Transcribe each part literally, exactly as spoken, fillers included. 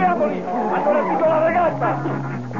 Andiamoli! Allora dico la ragazza!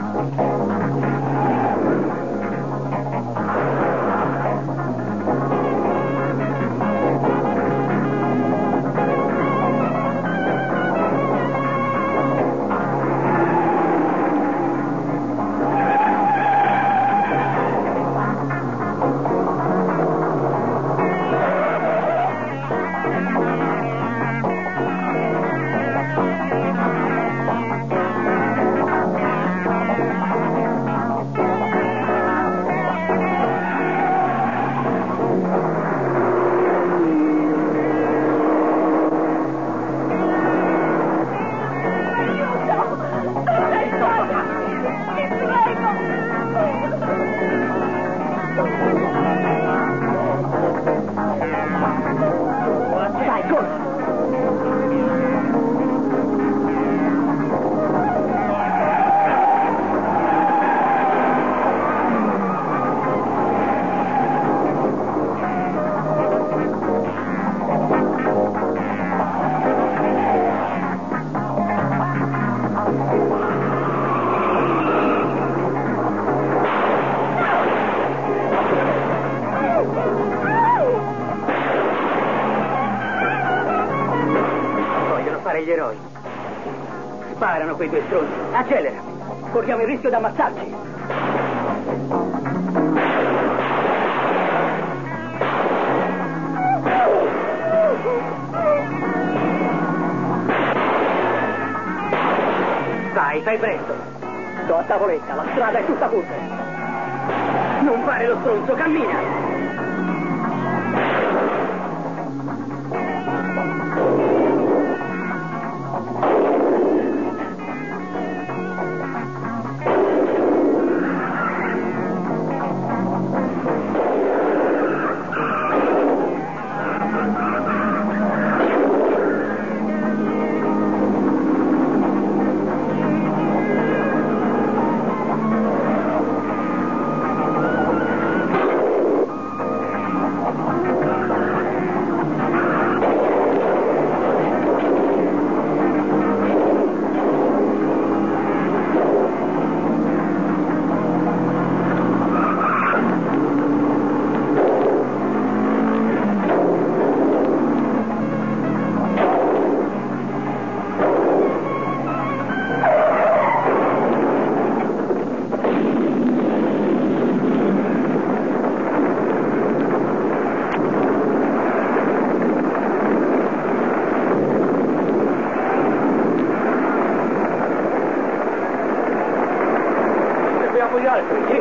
Gli eroi. Sparano quei due stronzi. Accelera. Corriamo il rischio di ammazzarci. Vai, fai presto. Sto a tavoletta, la strada è tutta curva. Non fare lo stronzo, cammina. Gli altri, sì.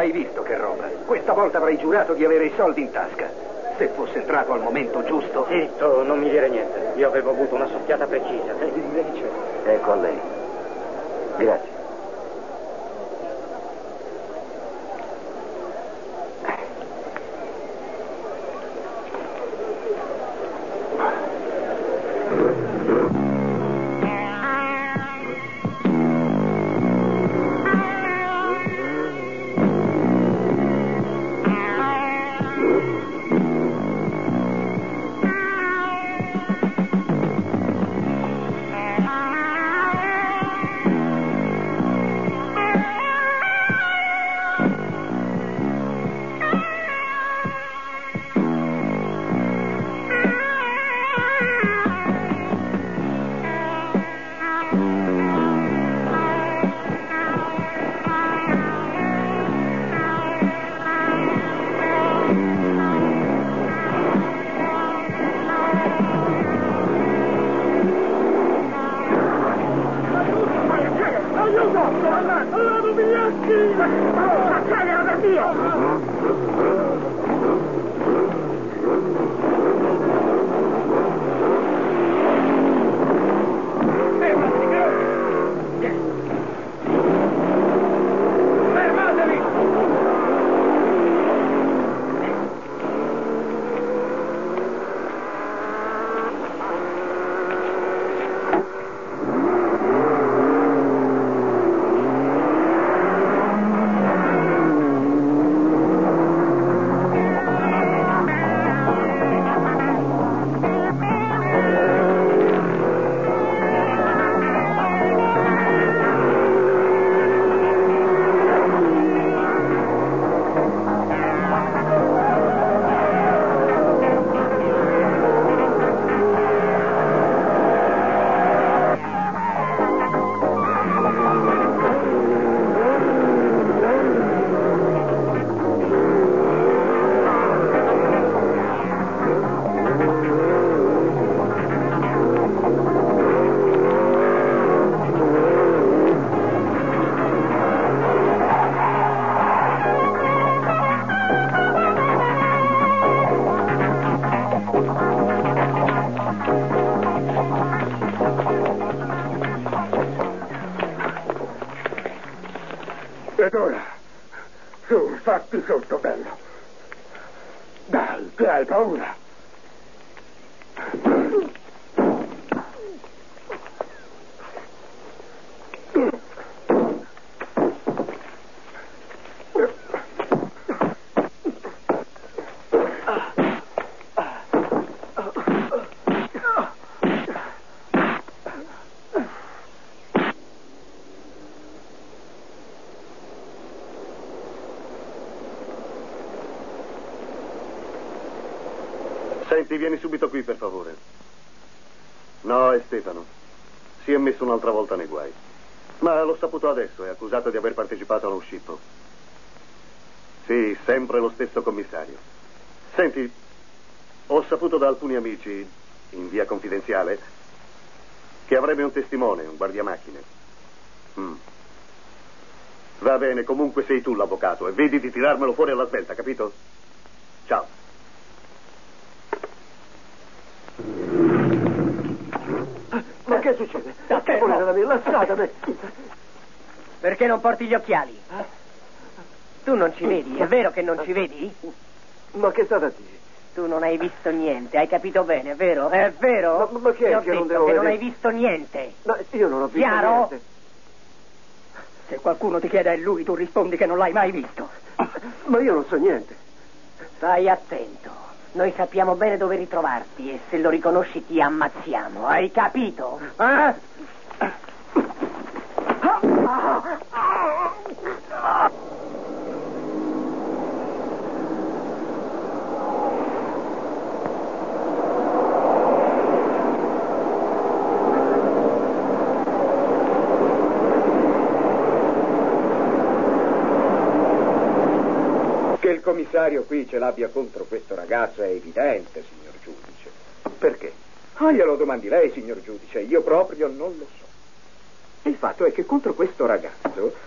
Hai visto che roba? Questa volta avrei giurato di avere i soldi in tasca. Se fosse entrato al momento giusto... Zitto, non mi dire niente. Io avevo avuto una soffiata precisa. E invece... Ecco a lei. Grazie. Ed ora, su, fatti sotto, bello. Dai, che hai paura? Senti, vieni subito qui, per favore. No, è Stefano. Si è messo un'altra volta nei guai. Ma l'ho saputo adesso, è accusato di aver partecipato a uno scippo. Sì, sempre lo stesso commissario. Senti, ho saputo da alcuni amici, in via confidenziale, che avrebbe un testimone, un guardiamacchine. Mm. Va bene, comunque sei tu l'avvocato e vedi di tirarmelo fuori alla svelta, capito? Ciao. Ma che succede? Che volete da me? Lasciatemi! Perché non porti gli occhiali? Tu non ci vedi, è vero che non ci vedi? Ma che state a dire? Tu non hai visto niente, hai capito bene, è vero? È vero? Ma, ma che Ti è ho che detto non devo che vedere? non hai visto niente. Ma io non ho visto Chiaro? niente. Se qualcuno ti chiede è lui, tu rispondi che non l'hai mai visto. Ma io non so niente. Stai attento. Noi sappiamo bene dove ritrovarti e se lo riconosci ti ammazziamo, hai capito? Eh? Che il commissario qui ce l'abbia contro questo ragazzo è evidente, signor giudice. Perché? Ah, glielo domandi lei, signor giudice, io proprio non lo so. Il fatto è che contro questo ragazzo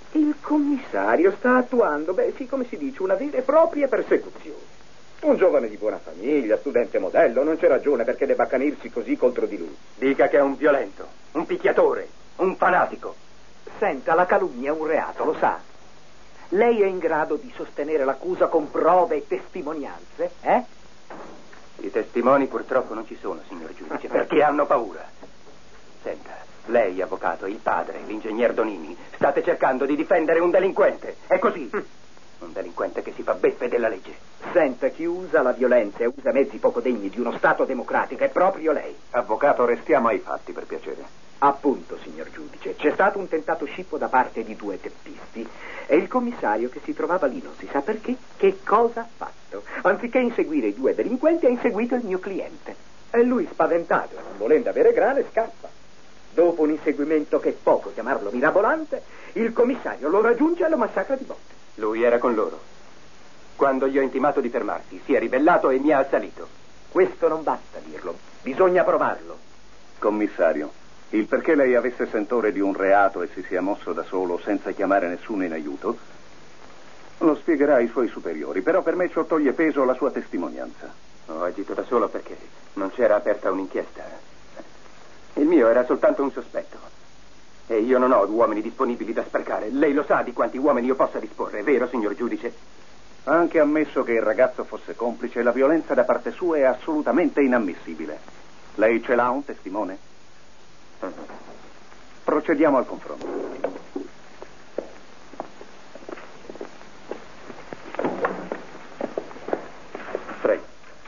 Il commissario sta attuando, beh sì, come si dice, una vera e propria persecuzione. Un giovane di buona famiglia, studente modello, non c'è ragione perché debba accanirsi così contro di lui. Dica che è un violento, un picchiatore, un fanatico. Senta, la calunnia è un reato, lo sa. Lei è in grado di sostenere l'accusa con prove e testimonianze, eh? I testimoni purtroppo non ci sono, signor giudice, perché hanno paura. Senta, lei, avvocato, il padre, l'ingegner Donini, state cercando di difendere un delinquente. È così. Un delinquente che si fa beffe della legge. Senta, chi usa la violenza e usa mezzi poco degni di uno Stato democratico è proprio lei. Avvocato, restiamo ai fatti, per piacere. Appunto, signor giudice, c'è stato un tentato scippo da parte di due teppisti e il commissario che si trovava lì non si sa perché, che cosa ha fatto. Anziché inseguire i due delinquenti ha inseguito il mio cliente. E lui, spaventato, non volendo avere grane, scappa. Dopo un inseguimento che è poco chiamarlo mirabolante, il commissario lo raggiunge e lo massacra di botte. Lui era con loro. Quando gli ho intimato di fermarsi, si è ribellato e mi ha assalito. Questo non basta dirlo, bisogna provarlo. Commissario, il perché lei avesse sentore di un reato e si sia mosso da solo senza chiamare nessuno in aiuto lo spiegherà ai suoi superiori, però per me ciò toglie peso alla sua testimonianza. Ho agito da solo perché non c'era aperta un'inchiesta. Il mio era soltanto un sospetto. E io non ho uomini disponibili da sprecare. Lei lo sa di quanti uomini io possa disporre, vero, signor giudice? Anche ammesso che il ragazzo fosse complice, la violenza da parte sua è assolutamente inammissibile. Lei ce l'ha un testimone? Procediamo al confronto. Prego.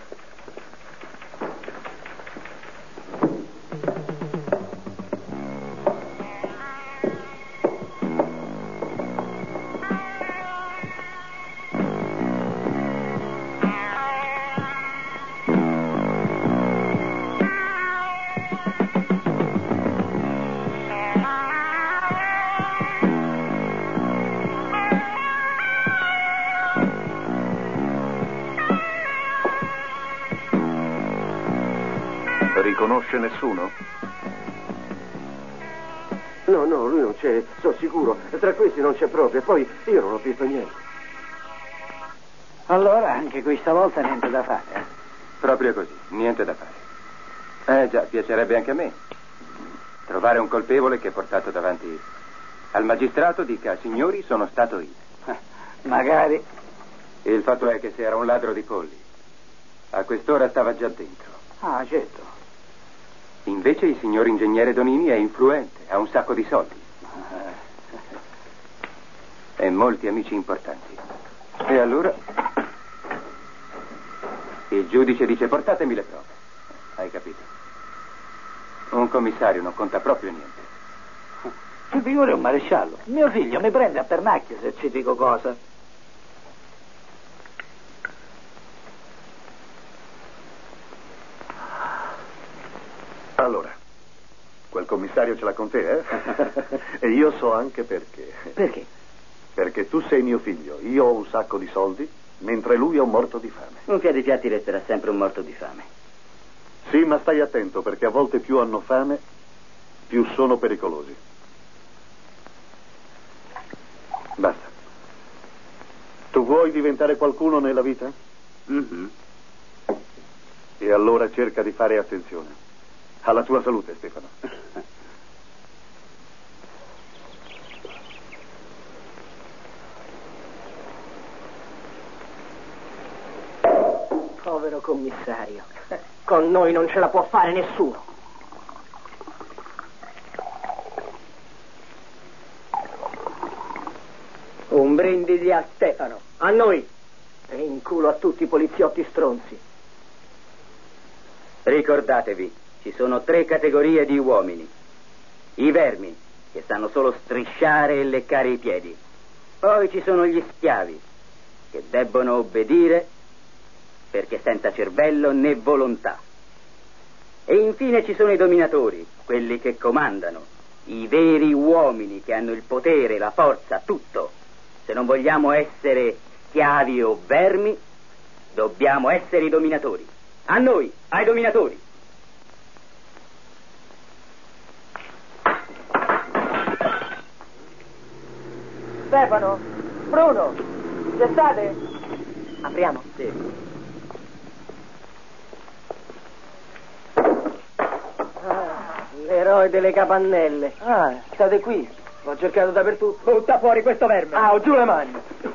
Riconosce nessuno? No, no, lui non c'è, sono sicuro. Tra questi non c'è proprio. E poi io non ho visto niente. Allora, anche questa volta niente da fare. eh? Proprio così, niente da fare. Eh già, piacerebbe anche a me. Trovare un colpevole che portato davanti al magistrato dica: signori, sono stato io. Magari. Il fatto è che se era un ladro di polli, a quest'ora stava già dentro. Ah, certo. Invece il signor ingegnere Donini è influente, ha un sacco di soldi. E molti amici importanti. E allora? Il giudice dice: portatemi le prove. Hai capito? Un commissario non conta proprio niente. Si figuri un maresciallo. Mio figlio mi prende a pernacchie se ci dico cosa. Allora, quel commissario ce l'ha con te, eh? E io so anche perché. Perché? Perché tu sei mio figlio, io ho un sacco di soldi, mentre lui è un morto di fame. Un piatti resterà sempre un morto di fame. Sì, ma stai attento, perché a volte più hanno fame, più sono pericolosi. Basta. Tu vuoi diventare qualcuno nella vita? Mm-hmm. E allora cerca di fare attenzione. Alla tua salute, Stefano. Povero commissario. Con noi non ce la può fare nessuno. Un brindisi a Stefano. A noi. E in culo a tutti i poliziotti stronzi. Ricordatevi, ci sono tre categorie di uomini. I vermi, che sanno solo strisciare e leccare i piedi. Poi ci sono gli schiavi, che debbono obbedire perché senza cervello né volontà. E infine ci sono i dominatori, quelli che comandano, i veri uomini che hanno il potere, la forza, tutto. Se non vogliamo essere schiavi o vermi, dobbiamo essere i dominatori. A noi, ai dominatori. Stefano? Bruno? Ci state? Apriamo? Sì. Ah, l'eroe delle capannelle. Ah, state qui. L'ho cercato dappertutto. Butta fuori questo verme. Ah, ho giù le mani.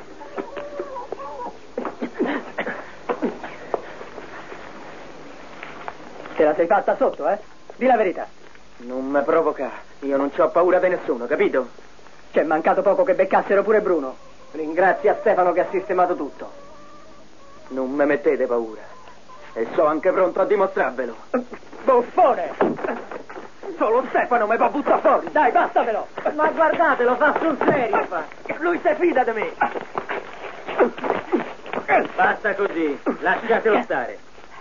Te la sei fatta sotto, eh? Di la verità. Non mi provoca. Io non c'ho paura di nessuno, capito? C'è mancato poco che beccassero pure Bruno. Ringrazia Stefano che ha sistemato tutto. Non me mettete paura. E so anche pronto a dimostrarvelo. Buffone! Solo Stefano mi fa buttare fuori. Dai, bastatelo. Ma guardate, lo fa sul serio, fa. Lui si fida di me. Basta così, lasciatelo stare.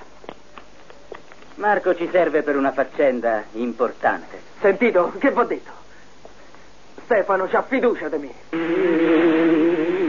Marco ci serve per una faccenda importante. Sentito? Che v'ho detto? Stefano c'ha fiducia di me.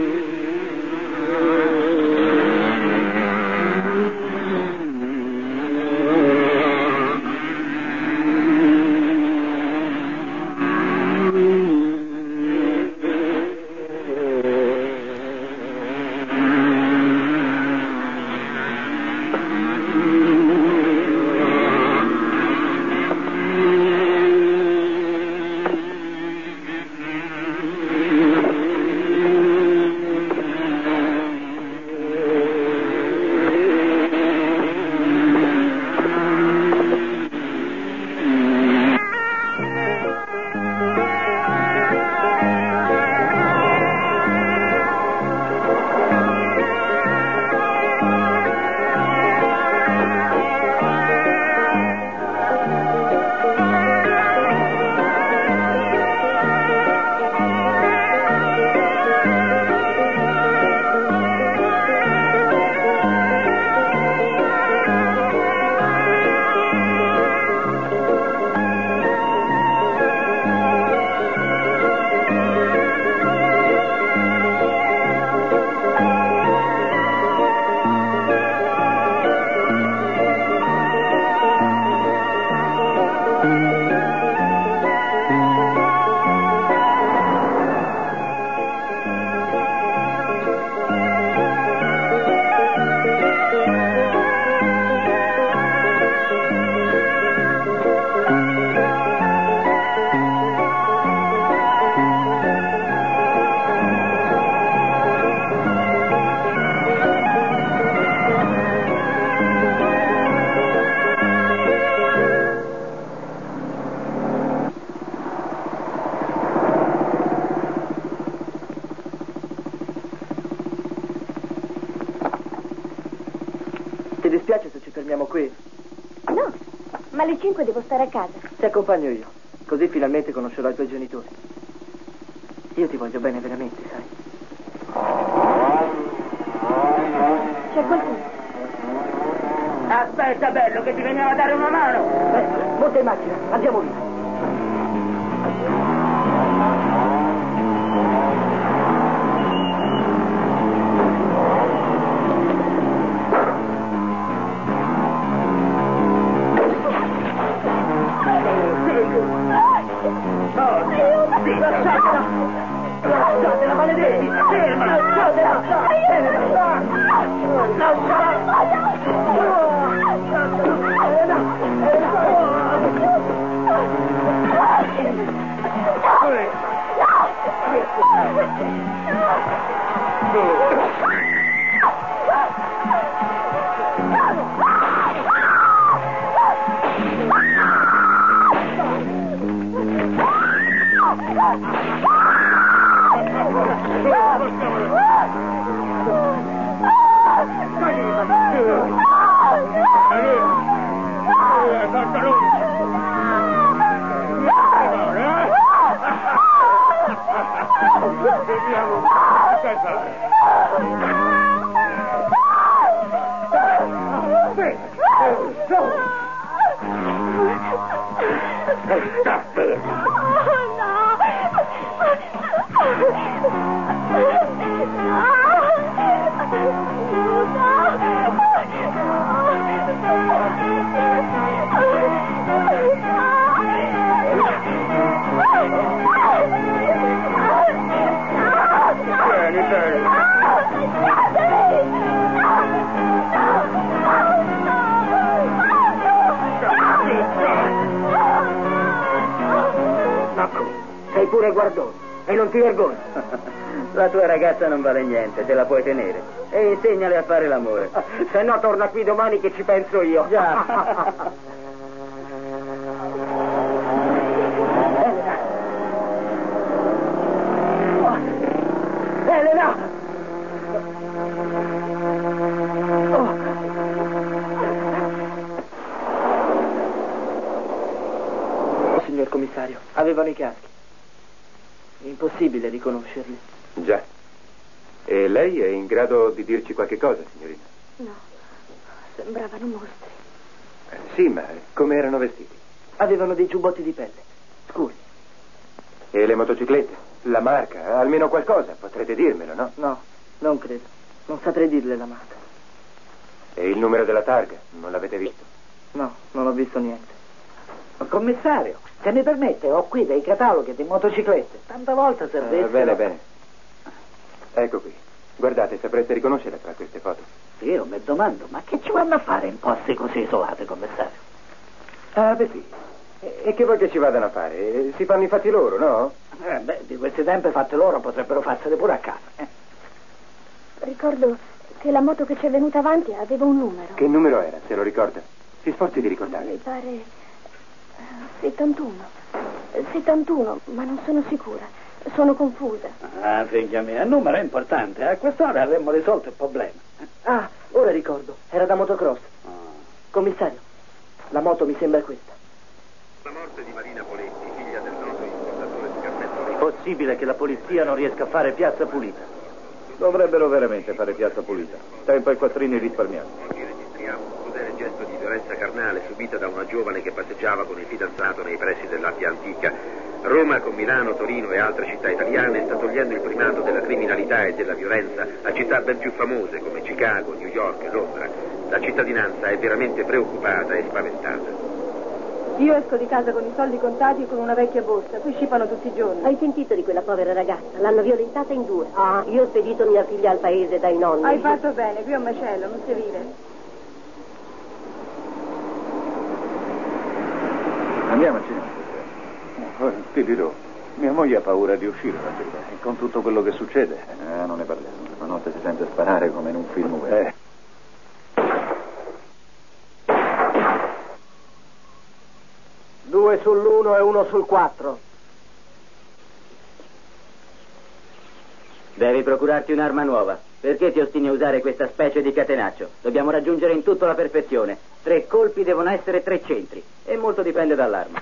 Ti dispiace se ci fermiamo qui? No, ma alle cinque devo stare a casa. Ti accompagno io, così finalmente conoscerò i tuoi genitori. Io ti voglio bene veramente, sai. C'è qualcuno? Aspetta, bello, che ti veniva a dare una mano. Eh, monta in macchina, andiamo via. Lasciatela, maledetti! Ferma! Lasciatela! No! pure guardoni. E non ti vergogni? La tua ragazza non vale niente, te la puoi tenere. E insegnale a fare l'amore. Se no torna qui domani che ci penso io. Già. Elena! Oh, signor commissario, avevano i caschi. Impossibile riconoscerli. Già. E lei è in grado di dirci qualche cosa, signorina? No, sembravano mostri. Eh, sì, ma come erano vestiti? Avevano dei giubbotti di pelle, scuri. E le motociclette? La marca? Almeno qualcosa, potrete dirmelo, no? No, non credo. Non saprei dirle la marca. E il numero della targa? Non l'avete visto? No, non ho visto niente. Commissario, se mi permette, ho qui dei cataloghi di motociclette. Tanta volta servizio. Eh, bene, bene. Ecco qui. Guardate, sapreste riconoscere tra queste foto. Sì, io mi domando, ma che ci vanno a fare in posti così isolati, commissario? Ah, beh sì. E, e che vuoi che ci vadano a fare? Si fanno i fatti loro, no? Eh, beh, di questi tempi fatti loro potrebbero farsene pure a casa. Eh. Ricordo che la moto che ci è venuta avanti aveva un numero. Che numero era, se lo ricorda? Si sforzi di Mi ricordare. pare eh, settantuno. Eh, settantuno, ma non sono sicura. Sono confusa. Ah, figlia mia, il numero è importante. A quest'ora avremmo risolto il problema. Ah, ora ricordo. Era da motocross. Ah. Commissario, la moto mi sembra questa. La morte di Marina Poletti, figlia del noto importatore di carnetti. Possibile che la polizia non riesca a fare piazza pulita? Dovrebbero veramente fare piazza pulita. Tempo ai quattrini risparmiati. Oggi registriamo un crudele gesto di violenza carnale subita da una giovane che passeggiava con il fidanzato nei pressi dell'Appia Antica. Roma, con Milano, Torino e altre città italiane, sta togliendo il primato della criminalità e della violenza a città ben più famose come Chicago, New York e Londra. La cittadinanza è veramente preoccupata e spaventata. Io esco di casa con i soldi contati e con una vecchia borsa, qui scippano tutti i giorni. Hai sentito di quella povera ragazza? L'hanno violentata in due. Ah, io ho spedito mia figlia al paese dai nonni. Hai fatto bene, qui è un macello, non si vive. Andiamoci. Oh, ti dirò, mia moglie ha paura di uscire la sera. E con tutto quello che succede. Eh, non ne parliamo. La notte si sente sparare come in un film web. Eh. Due sull'uno e uno sul quattro. Devi procurarti un'arma nuova. Perché ti ostini a usare questa specie di catenaccio? Dobbiamo raggiungere in tutto la perfezione. Tre colpi devono essere tre centri. E molto dipende dall'arma.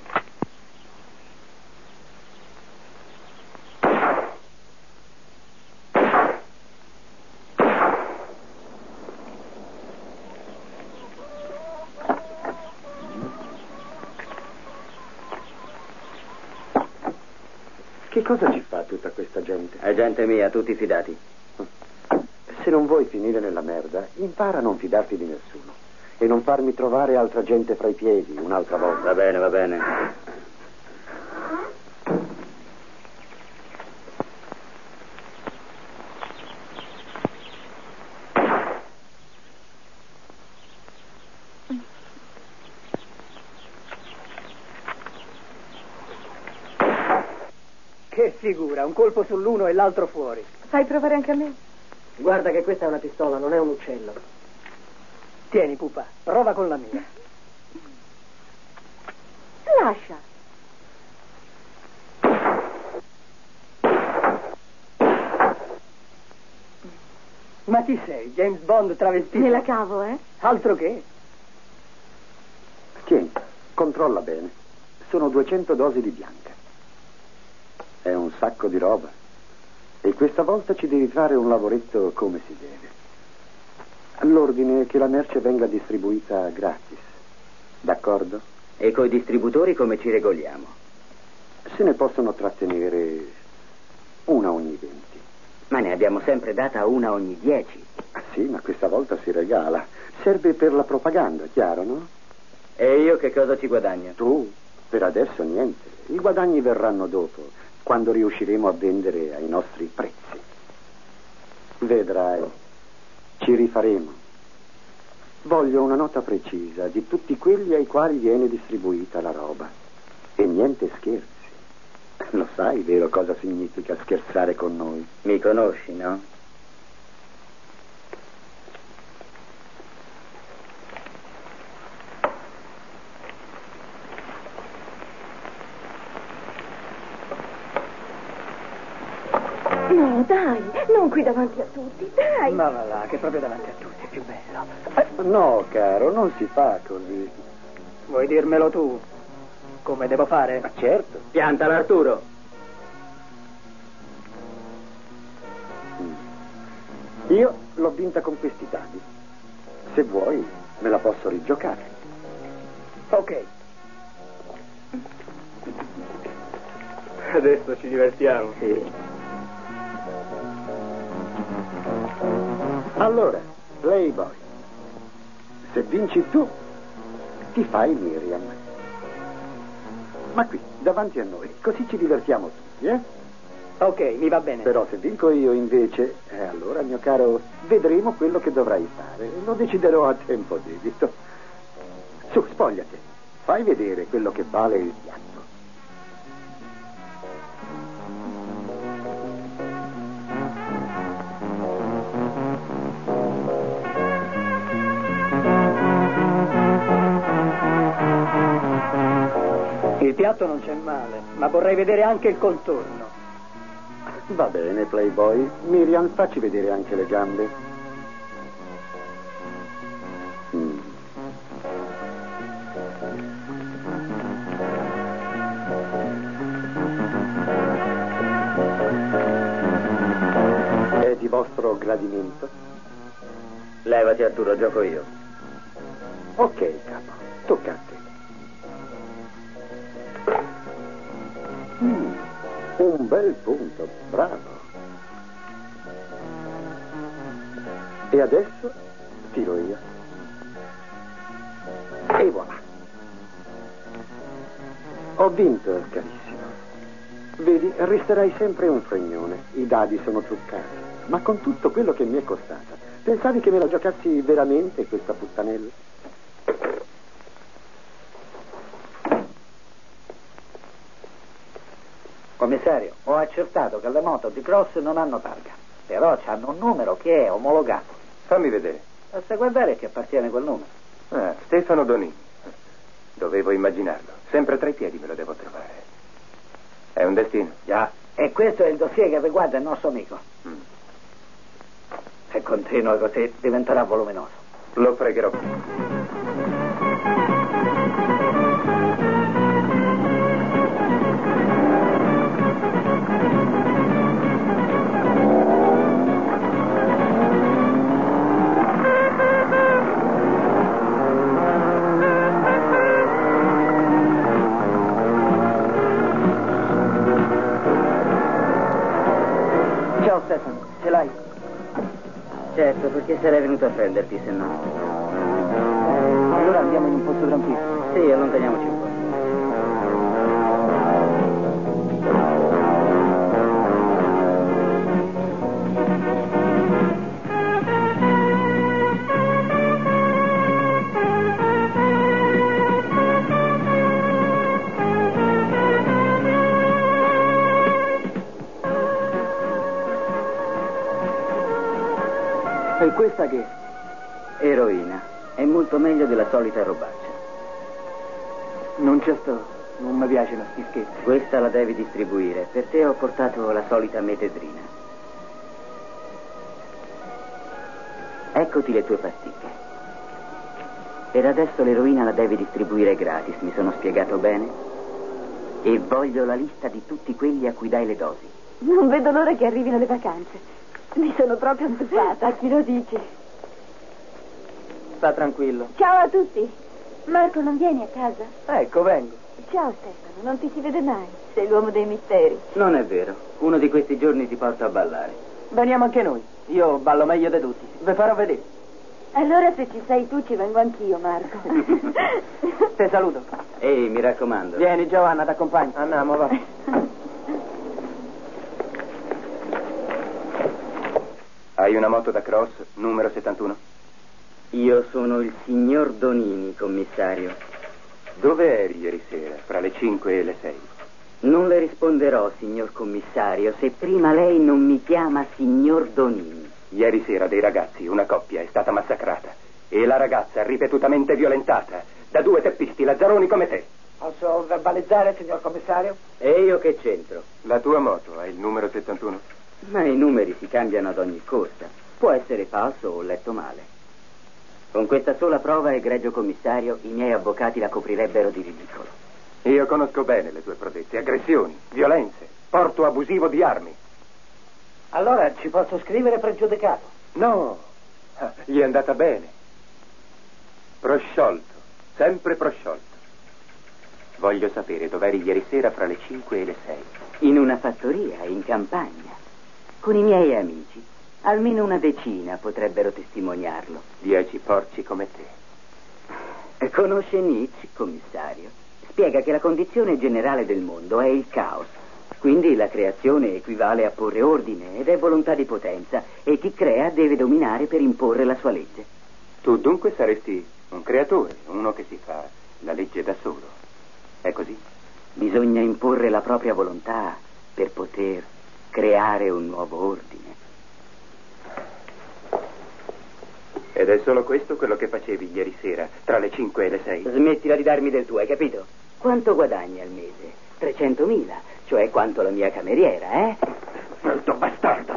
Che cosa ci fa tutta questa gente? È gente mia, tutti fidati. Se non vuoi finire nella merda, impara a non fidarti di nessuno. E non farmi trovare altra gente fra i piedi un'altra volta. Va bene, va bene. Che figura, un colpo sull'uno e l'altro fuori. Fai provare anche a me? Guarda che questa è una pistola, non è un uccello. Tieni, pupa, prova con la mia. Lascia. Ma chi sei? James Bond travestito? Me la cavo, eh? Altro che. Tieni, controlla bene. Sono duecento dosi di bianca. È un sacco di roba. E questa volta ci devi fare un lavoretto come si deve. L'ordine è che la merce venga distribuita gratis. D'accordo? E coi distributori come ci regoliamo? Se ne possono trattenere una ogni venti. Ma ne abbiamo sempre data una ogni dieci. Ah, sì, ma questa volta si regala. Serve per la propaganda, chiaro, no? E io che cosa ci guadagno? Tu? Per adesso niente. I guadagni verranno dopo, quando riusciremo a vendere ai nostri prezzi. Vedrai, ci rifaremo. Voglio una nota precisa di tutti quelli ai quali viene distribuita la roba. E niente scherzi. Lo sai, vero, cosa significa scherzare con noi? Mi conosci, no? No, dai, non qui davanti a tutti, dai. Ma va là, che proprio davanti a tutti è più bello. Eh, no, caro, non si fa così. Vuoi dirmelo tu? Come devo fare? Ma certo. Piantala, Arturo. Io l'ho vinta con questi dadi. Se vuoi, me la posso rigiocare. Ok. Adesso ci divertiamo. Sì. Allora, Playboy, se vinci tu, ti fai Miriam. Ma qui, davanti a noi, così ci divertiamo tutti, eh? Ok, mi va bene. Però se vinco io invece, eh, allora, mio caro, vedremo quello che dovrai fare. Lo deciderò a tempo debito. Su, spogliati. Fai vedere quello che vale il piatto. Il piatto non c'è male, ma vorrei vedere anche il contorno. Va bene, Playboy. Miriam, facci vedere anche le gambe. Mm. È di vostro gradimento? Levati, Arturo, gioco io. Ok, capo. Tocca a te. Mm, un bel punto, bravo. E adesso tiro io. E voilà. Ho vinto, carissimo. Vedi, resterai sempre un fregnone. I dadi sono truccati. Ma con tutto quello che mi è costata, pensavi che me la giocassi veramente questa puttanella? Commissario, ho accertato che le moto di Cross non hanno targa, però hanno un numero che è omologato. Fammi vedere. Basta guardare che appartiene quel numero. Ah, Stefano Donini. Dovevo immaginarlo. Sempre tra i piedi me lo devo trovare. È un destino. Già, e questo è il dossier che riguarda il nostro amico. Mm. Se continua così diventerà voluminoso. Lo pregherò. Ciao Stefano, ce l'hai? Certo, perché sarei venuto a prenderti se no. Allora andiamo in un posto tranquillo. Sì, allontaniamoci un po'. E questa che? Eroina. È molto meglio della solita robaccia. Non ci sto. Non mi piacciono sti scherzi. Questa la devi distribuire. Per te ho portato la solita metedrina. Eccoti le tue pasticche. Per adesso l'eroina la devi distribuire gratis, mi sono spiegato bene? E voglio la lista di tutti quelli a cui dai le dosi. Non vedo l'ora che arrivino le vacanze. Mi sono proprio stufata. A chi lo dici? Sta tranquillo. Ciao a tutti. Marco, non vieni a casa? Ecco, vengo. Ciao Stefano, non ti si vede mai. Sei l'uomo dei misteri. Non è vero. Uno di questi giorni ti porto a ballare. Veniamo anche noi. Io ballo meglio di tutti. Vi farò vedere. Allora se ci sei tu ci vengo anch'io, Marco. Te saluto. Ehi, mi raccomando. Vieni Giovanna, ti accompagno. Andiamo, va. Hai una moto da cross, numero settantuno? Io sono il signor Donini, commissario. Dove eri ieri sera, fra le cinque e le sei? Non le risponderò, signor commissario, se prima lei non mi chiama signor Donini. Ieri sera dei ragazzi, una coppia, è stata massacrata. E la ragazza ripetutamente violentata da due teppisti lazzaroni come te. Posso verbalizzare, signor commissario? E io che c'entro? La tua moto ha il numero settantuno? Ma i numeri si cambiano ad ogni corsa. Può essere falso o letto male. Con questa sola prova, egregio commissario, i miei avvocati la coprirebbero di ridicolo. Io conosco bene le tue prodezze, aggressioni, violenze, porto abusivo di armi. Allora ci posso scrivere pregiudicato? No, gli è andata bene. Prosciolto, sempre prosciolto. Voglio sapere dov'eri ieri sera fra le cinque e le sei. In una fattoria, in campagna, con i miei amici. Almeno una decina potrebbero testimoniarlo. Dieci porci come te. Conosce Nietzsche, commissario? Spiega che la condizione generale del mondo è il caos. Quindi la creazione equivale a porre ordine ed è volontà di potenza, e chi crea deve dominare per imporre la sua legge. Tu dunque saresti un creatore, uno che si fa la legge da solo. È così? Bisogna imporre la propria volontà per poter creare un nuovo ordine. Ed è solo questo quello che facevi ieri sera, tra le cinque e le sei? Smettila di darmi del tuo, hai capito? Quanto guadagni al mese? trecentomila, cioè quanto la mia cameriera, eh? Brutto bastardo!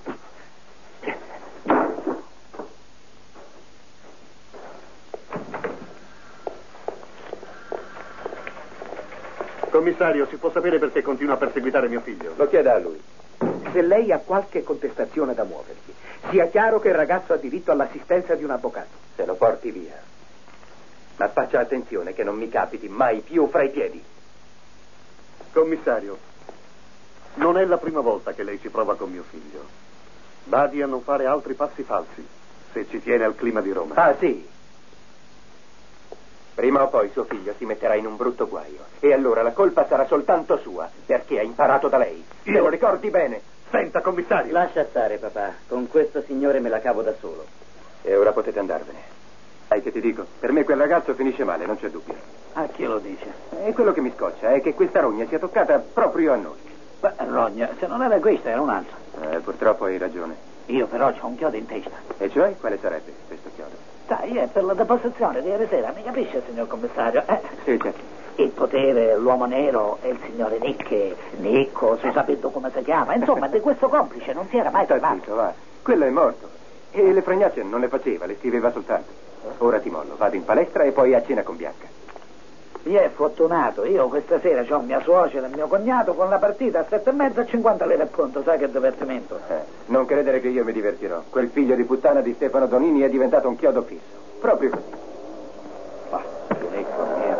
Commissario, si può sapere perché continua a perseguitare mio figlio? Lo chieda a lui. Se lei ha qualche contestazione da muovergli, sia chiaro che il ragazzo ha diritto all'assistenza di un avvocato. Se lo porti via. Ma faccia attenzione che non mi capiti mai più fra i piedi. Commissario, non è la prima volta che lei si prova con mio figlio. Badi a non fare altri passi falsi, se ci tiene al clima di Roma. Ah, sì? Prima o poi suo figlio si metterà in un brutto guaio. E allora la colpa sarà soltanto sua, perché ha imparato da lei. Io... Se lo ricordi bene. Senta, commissario. Lascia stare, papà. Con questo signore me la cavo da solo. E ora potete andarvene. Sai che ti dico? Per me quel ragazzo finisce male, non c'è dubbio. A chi lo dice? E quello che mi scoccia è che questa rogna sia toccata proprio a noi. Beh, rogna, se non era questa, era un'altra. Eh, purtroppo hai ragione. Io però ho un chiodo in testa. E cioè, quale sarebbe questo chiodo? Sai, è per la deposizione di ieri sera, mi capisce, signor commissario? Eh. Sì, certo. Il potere, l'uomo nero e il signore Nick, Nicco, si sapendo come si chiama. Insomma, di questo complice non si era mai parlato. Zitto, va. Quello è morto. E le fregnacce non le faceva, le scriveva soltanto. Ora ti mollo, vado in palestra e poi a cena con Bianca. Mi è fortunato, io questa sera ho mia suocera e mio cognato con la partita a sette e mezza e cinquanta lire a punto, sai che divertimento. Eh, non credere che io mi divertirò. Quel figlio di puttana di Stefano Donini è diventato un chiodo fisso. Proprio così. Ah, ecco, mia.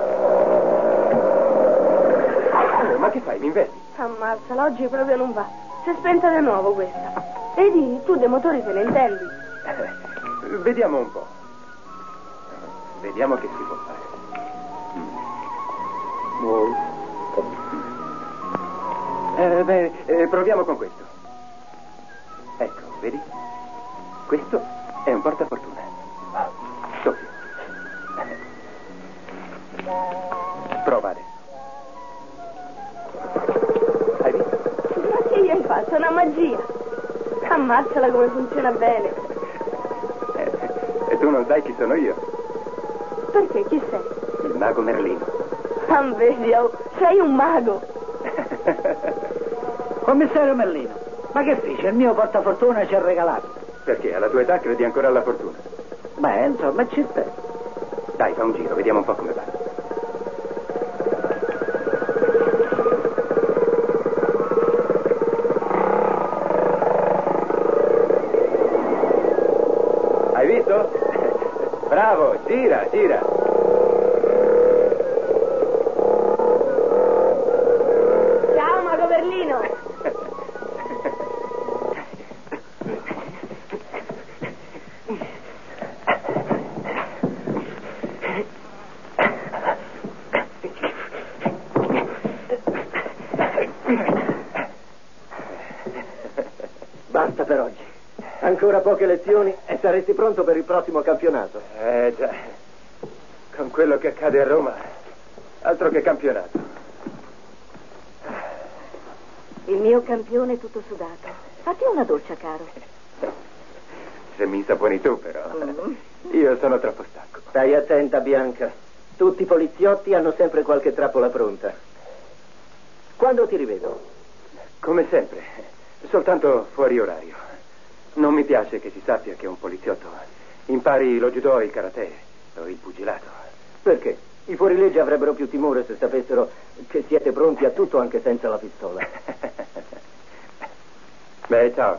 Oh, ma che fai, mi investi? Ammazzala, oggi proprio non va. Si è spenta di nuovo questa. Vedi, tu dei motori te ne intendi. Eh, vediamo un po'. Vediamo che si può fare. Eh, beh, eh, proviamo con questo. Ecco, vedi? Questo è un portafortuna. Soffio. Prova adesso. Hai visto? Ma che gli hai fatto? Una magia. Ammazzala come funziona bene. Eh, e tu non sai chi sono io? Perché? Chi sei? Il mago Merlino. Ah, vedi, oh, sei un mago. Commissario Merlino, ma che fece? Il mio portafortuna ci ha regalato. Perché alla tua età credi ancora alla fortuna? Beh, insomma, ci sta. Dai, fa un giro, vediamo un po' come va. Hai visto? Bravo, gira, gira. Basta per oggi. Ancora poche lezioni e saresti pronto per il prossimo campionato. Eh già. Con quello che accade a Roma, altro che campionato. Il mio campione è tutto sudato. Fatti una doccia, caro. Se mi insaponi tu, però. Mm. Io sono troppo stanco. Stai attenta, Bianca. Tutti i poliziotti hanno sempre qualche trappola pronta. Quando ti rivedo? Come sempre. Soltanto fuori orario. Non mi piace che si sappia che un poliziotto impari lo judo, il karate o il pugilato. Perché? I fuorilegge avrebbero più timore se sapessero che siete pronti a tutto anche senza la pistola. Beh, ciao.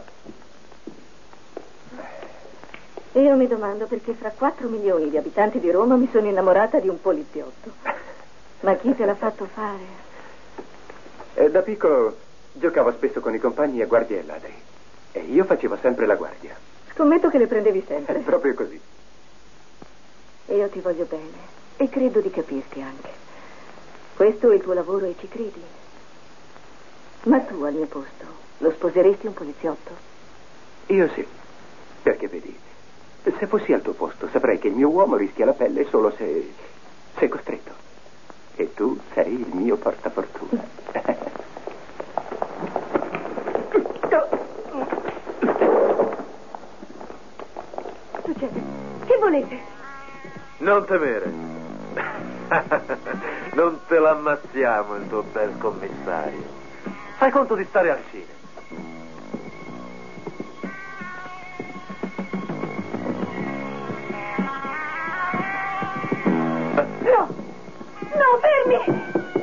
Io mi domando perché fra quattro milioni di abitanti di Roma mi sono innamorata di un poliziotto. Ma chi te l'ha fatto fare? Eh, da piccolo giocavo spesso con i compagni a guardie e ladri. E io facevo sempre la guardia. Scommetto che le prendevi sempre. È proprio così. Io ti voglio bene e credo di capirti anche. Questo è il tuo lavoro e ci credi. Ma tu al mio posto lo sposeresti un poliziotto? Io sì. Perché vedi, se fossi al tuo posto saprei che il mio uomo rischia la pelle solo se sei costretto. E tu sei il mio portafortuna. Succede? Che volete? Non temere. Non te l'ammazziamo il tuo bel commissario. Fai conto di stare al cinema. No! No, fermi!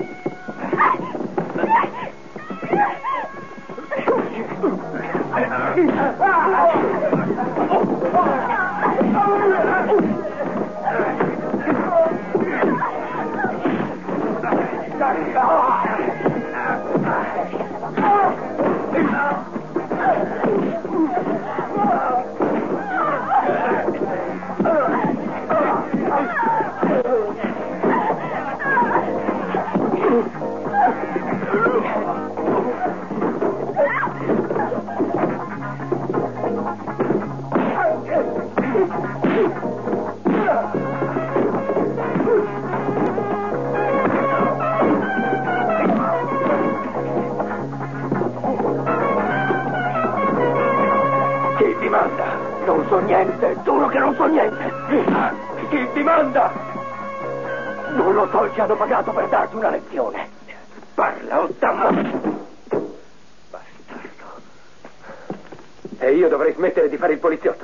Non so niente, giuro che non so niente. Chi ti manda? Non lo so, ci hanno pagato per darti una lezione. Parla o t'ammazzo. Bastardo. E io dovrei smettere di fare il poliziotto.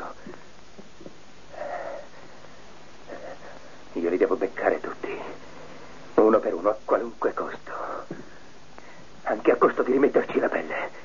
Io li devo beccare tutti. Uno per uno, a qualunque costo. Anche a costo di rimetterci la pelle.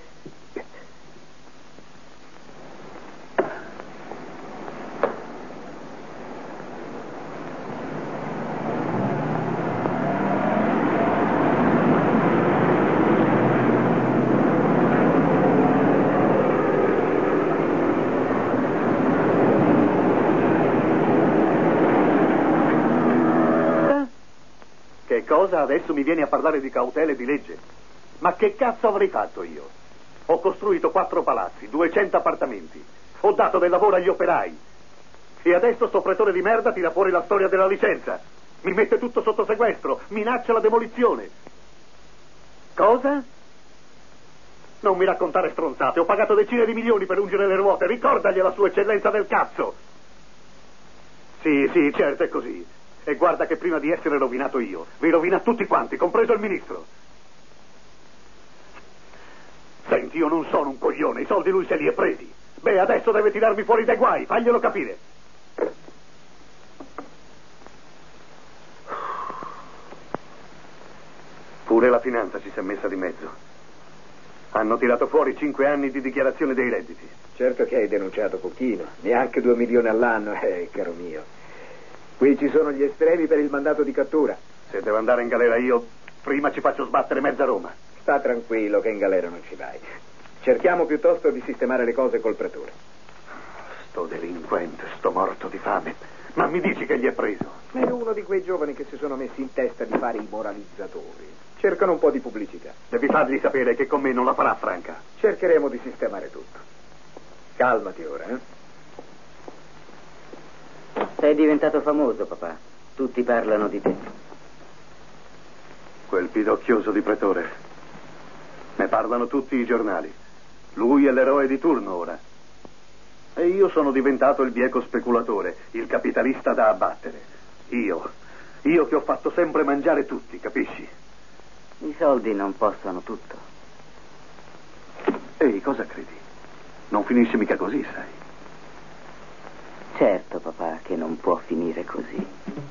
Cosa? Adesso mi vieni a parlare di cautela e di legge? Ma che cazzo avrei fatto io? Ho costruito quattro palazzi, duecento appartamenti. Ho dato del lavoro agli operai. E adesso sto pretore di merda tira fuori la storia della licenza. Mi mette tutto sotto sequestro, minaccia la demolizione. Cosa? Non mi raccontare stronzate, ho pagato decine di milioni per ungere le ruote, ricordagli alla sua eccellenza del cazzo. Sì, sì, certo è così. E guarda che prima di essere rovinato io, vi rovina tutti quanti, compreso il ministro. Senti, io non sono un coglione, i soldi lui se li è presi. Beh, adesso deve tirarmi fuori dai guai, faglielo capire. Pure la finanza ci si è messa di mezzo. Hanno tirato fuori cinque anni di dichiarazione dei redditi. Certo che hai denunciato pochino, neanche due milioni all'anno, eh, caro mio. Qui ci sono gli estremi per il mandato di cattura. Se devo andare in galera io, prima ci faccio sbattere mezza Roma. Sta tranquillo che in galera non ci vai. Cerchiamo piuttosto di sistemare le cose col pretore. Sto delinquente, sto morto di fame. Ma mi dici che gli è preso? È uno di quei giovani che si sono messi in testa di fare i moralizzatori. Cercano un po' di pubblicità. Devi fargli sapere che con me non la farà franca. Cercheremo di sistemare tutto. Calmati ora, eh? Sei diventato famoso, papà. Tutti parlano di te. Quel pidocchioso di pretore. Ne parlano tutti i giornali. Lui è l'eroe di turno ora. E io sono diventato il bieco speculatore, il capitalista da abbattere. Io, io che ho fatto sempre mangiare tutti, capisci? I soldi non possono tutto. Ehi, cosa credi? Non finisce mica così, sai? Certo, papà, che non può finire così.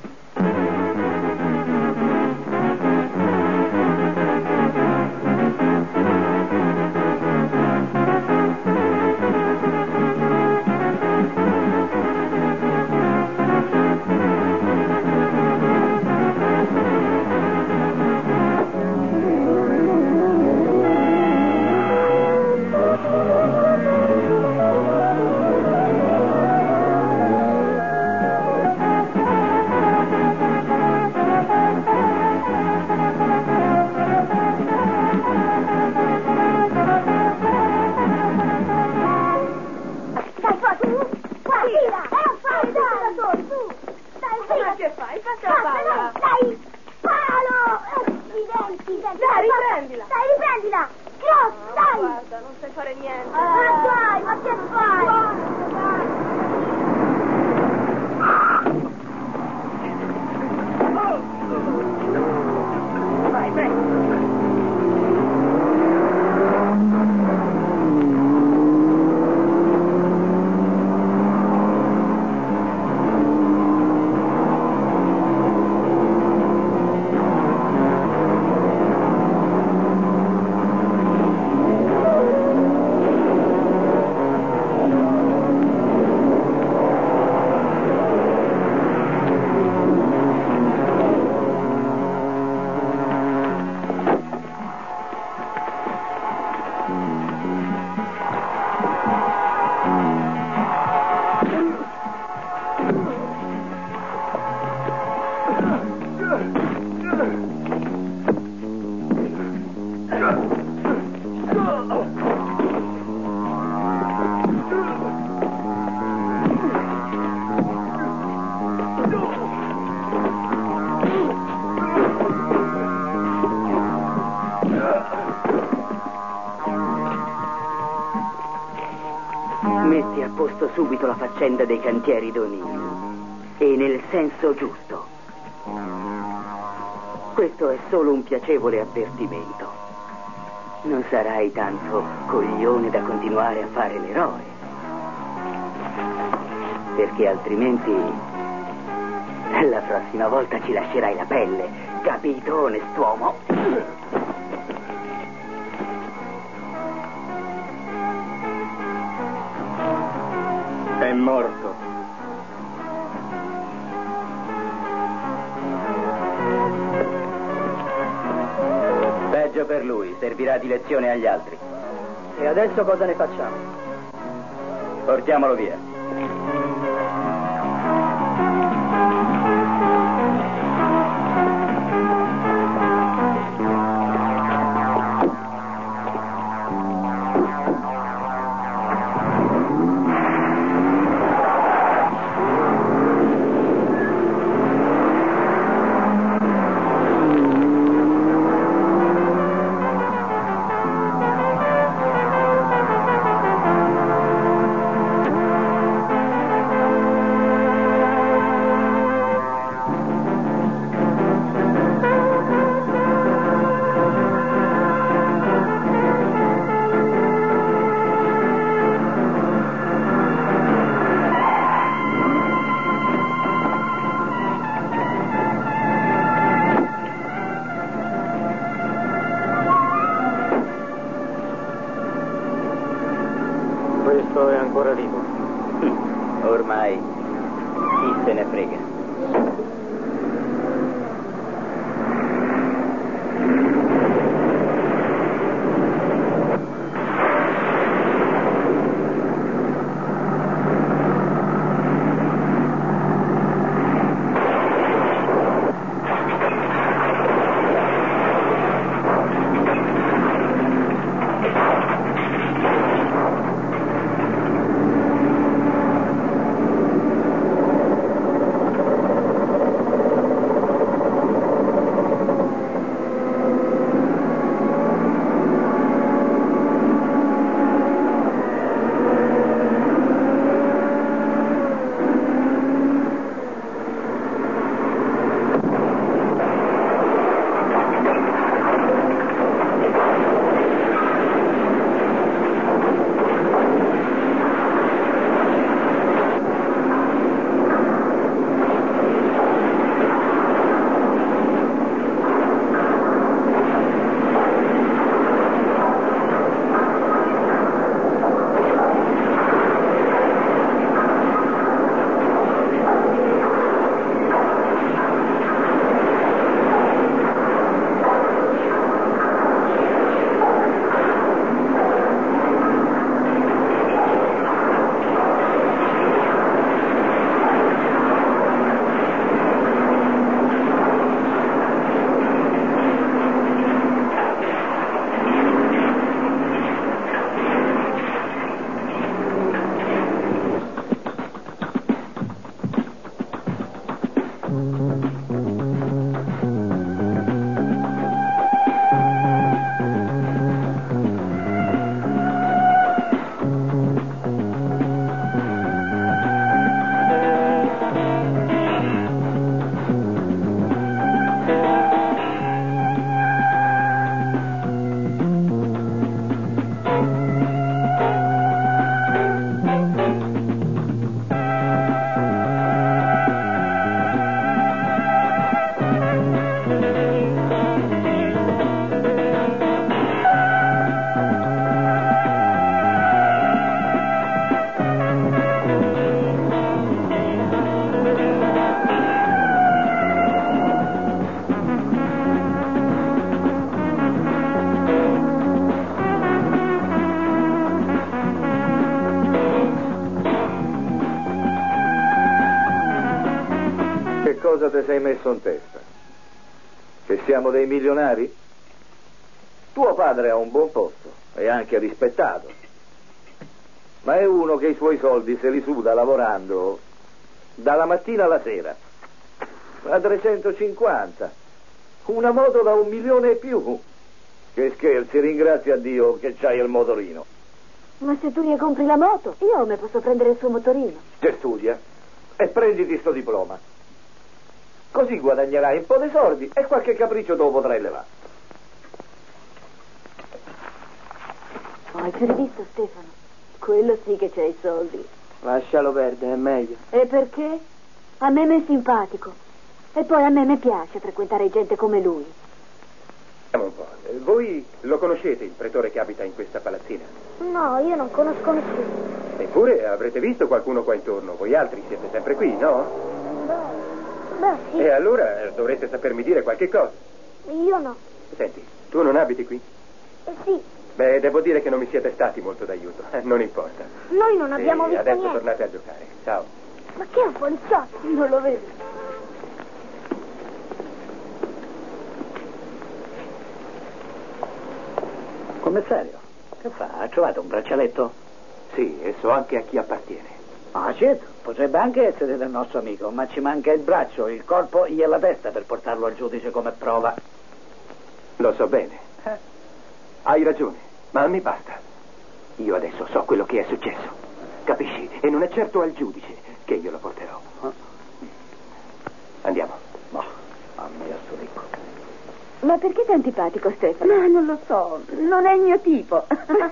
Metti a posto subito la faccenda dei cantieri Donini e nel senso giusto. Questo è solo un piacevole avvertimento. Non sarai tanto coglione da continuare a fare l'eroe, perché altrimenti la prossima volta ci lascerai la pelle, capito, onest'uomo? È morto. Peggio per lui, servirà di lezione agli altri. E adesso cosa ne facciamo? Portiamolo via. Questo è ancora vivo. Ormai chi se ne frega. cosa ti sei messo in testa? Che siamo dei milionari? Tuo padre ha un buon posto, è anche rispettato, ma è uno che i suoi soldi se li suda lavorando dalla mattina alla sera. A trecentocinquanta, una moto da un milione e più. Che scherzi, ringrazia Dio che c'hai il motorino. Ma se tu gli compri la moto, io come posso prendere il suo motorino? Te studia e prenditi sto diploma. Così guadagnerai un po' di soldi e qualche capriccio te lo potrai levare. Oh, hai più rivisto Stefano? Quello sì che c'ha i soldi. Lascialo perdere, è meglio. E perché? A me mi è simpatico. E poi a me mi piace frequentare gente come lui. Vediamo un po'. Voi lo conoscete, il pretore che abita in questa palazzina? No, io non conosco nessuno. Eppure avrete visto qualcuno qua intorno. Voi altri siete sempre qui, no? Beh, beh sì. E allora eh, dovreste sapermi dire qualche cosa. Io no. Senti, tu non abiti qui? Eh sì. Beh, devo dire che non mi siete stati molto d'aiuto. Eh, non importa. Noi non abbiamo sì, visto adesso niente. tornate a giocare. Ciao. Ma che è un poliziotto? Non lo vedo. Commissario, che fa? Ha trovato un braccialetto? Sì, e so anche a chi appartiene. Ah, certo, potrebbe anche essere del nostro amico, ma ci manca il braccio, il corpo e la testa per portarlo al giudice come prova. Lo so bene. Eh? Hai ragione, ma a me basta. Io adesso so quello che è successo. Capisci? E non è certo al giudice che io lo porterò. Andiamo. No, a me sto ricco. Ma perché sei antipatico, Stefano? Ma non lo so, non è il mio tipo.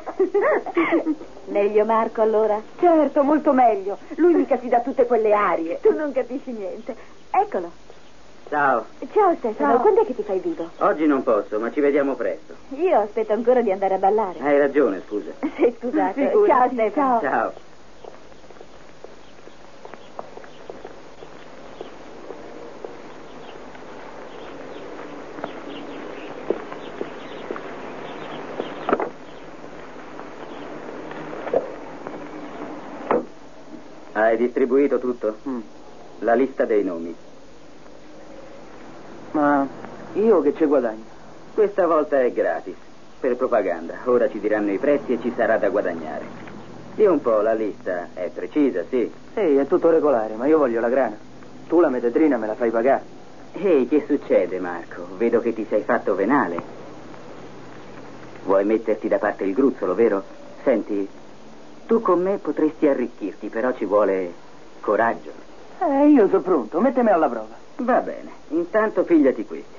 Meglio Marco, allora? Certo, molto meglio. Lui mica si dà tutte quelle arie. Tu non capisci niente. Eccolo. Ciao. Ciao, Stefano. Ciao. Quando è che ti fai vivo? Oggi non posso, ma ci vediamo presto. Io aspetto ancora di andare a ballare. Hai ragione, scusa. Sei scusato. Figurati. Ciao, Stefano. Ciao. Hai distribuito tutto? Mm. La lista dei nomi. Ma io che ci guadagno? Questa volta è gratis, per propaganda. Ora ci diranno i prezzi e ci sarà da guadagnare. Di un po', la lista è precisa, sì. Sì, è tutto regolare, ma io voglio la grana. Tu la metetrina me la fai pagare. Ehi, che succede, Marco? Vedo che ti sei fatto venale. Vuoi metterti da parte il gruzzolo, vero? Senti, tu con me potresti arricchirti, però ci vuole coraggio. Eh, io sono pronto, mettemi alla prova. Va bene, intanto pigliati questi.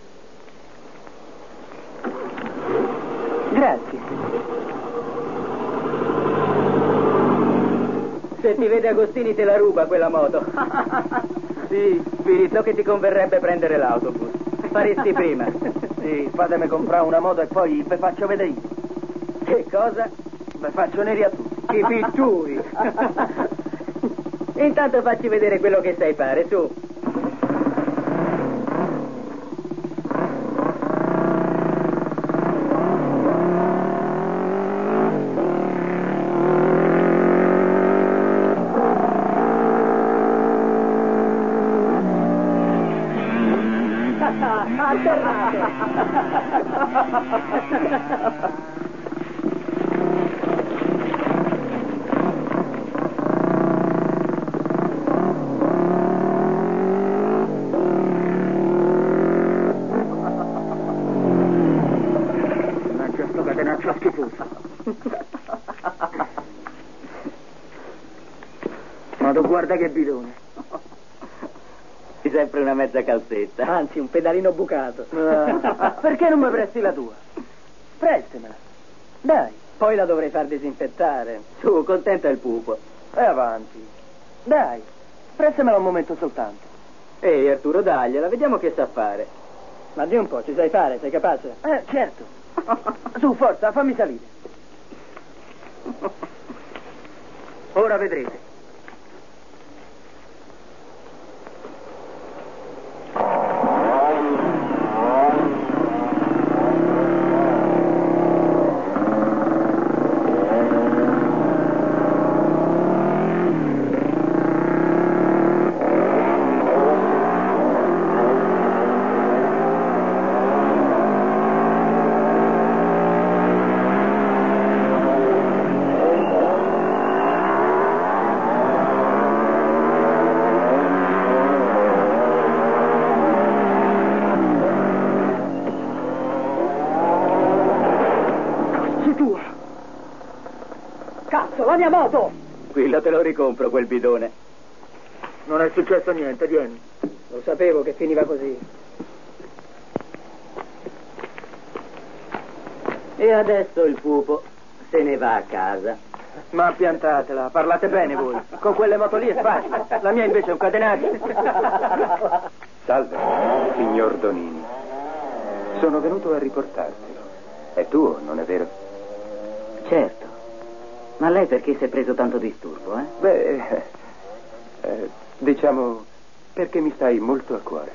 Grazie. Se ti vede Agostini te la ruba quella moto. Sì, so che ti converrebbe prendere l'autobus. Faresti prima. Sì, fatemi comprare una moto e poi vi faccio vedere io. Che cosa? Vi faccio neri a tutti. I pitturi. Intanto facci vedere quello che sai fare, su. Ma tu guarda che bidone. Sei sempre una mezza calzetta. Anzi, un pedalino bucato. Uh, perché non mi presti la tua? Prestamela. Dai. Poi la dovrei far disinfettare. Su, contenta il pupo. E avanti. Dai, prestamela un momento soltanto. Ehi, Arturo, dagliela, vediamo che sa fare. Ma di un po', ci sai fare, sei capace? Eh, certo. Su, forza, fammi salire. Ora vedrete. La mia moto! Quello te lo ricompro, quel bidone. Non è successo niente, vieni. Lo sapevo che finiva così. E adesso il pupo se ne va a casa. Ma piantatela, parlate bene voi. Con quelle moto lì è facile. La mia invece è un catenario. Salve, signor Donini. Sono venuto a riportartelo. È tuo, non è vero? Certo. Ma lei perché si è preso tanto disturbo, eh? Beh, eh, diciamo perché mi stai molto a cuore.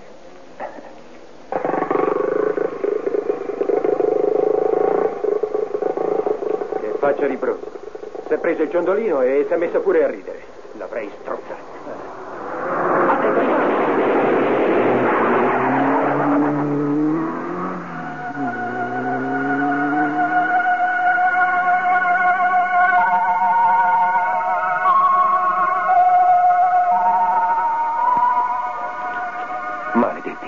Che faccia di brutto. Si è preso il ciondolino e si è messo pure a ridere. L'avrei strozzato. Maledetti.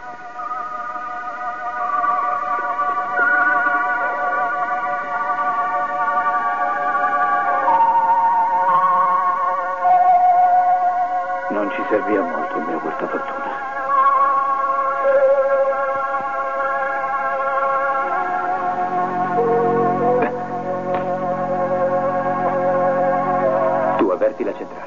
Non ci servì a molto il mio questa fortuna. Tu avverti la centrale.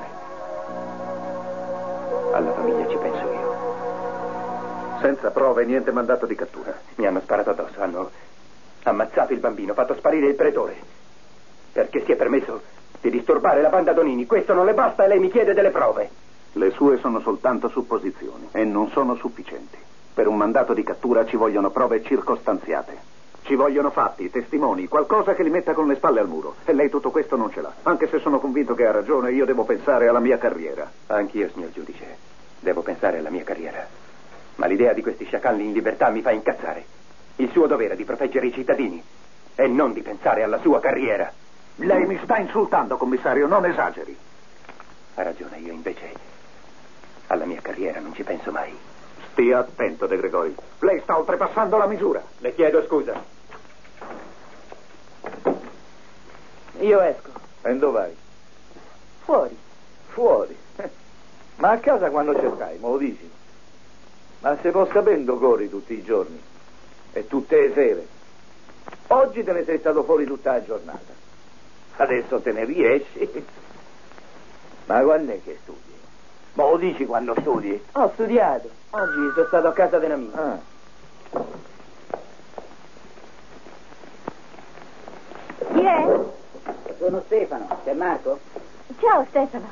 Alla famiglia ci penso io. Senza prove, niente mandato di cattura. Mi hanno sparato addosso, hanno ammazzato il bambino, fatto sparire il pretore. Perché si è permesso di disturbare la banda Donini. Questo non le basta e lei mi chiede delle prove. Le sue sono soltanto supposizioni e non sono sufficienti. Per un mandato di cattura ci vogliono prove circostanziate. Ci vogliono fatti, testimoni, qualcosa che li metta con le spalle al muro. E lei tutto questo non ce l'ha. Anche se sono convinto che ha ragione, io devo pensare alla mia carriera. Anch'io, signor giudice, devo pensare alla mia carriera. Ma l'idea di questi sciacalli in libertà mi fa incazzare. Il suo dovere è di proteggere i cittadini e non di pensare alla sua carriera. Lei mi sta insultando, commissario, non esageri. Ha ragione, io invece alla mia carriera non ci penso mai. Stia attento, De Gregori. Lei sta oltrepassando la misura. Le chiedo scusa. Io esco. E dove vai? Fuori. Fuori? Ma a casa quando ci stai, me lo dici? Ma se può sapendo corri tutti i giorni e tutte le sere. Oggi te ne sei stato fuori tutta la giornata. Adesso te ne riesci. Ma quando è che studi? Me lo dici quando studi? Ho studiato. Oggi sono stato a casa di un amico. Ah. Chi è? Sono Stefano. C'è Marco? Ciao Stefano.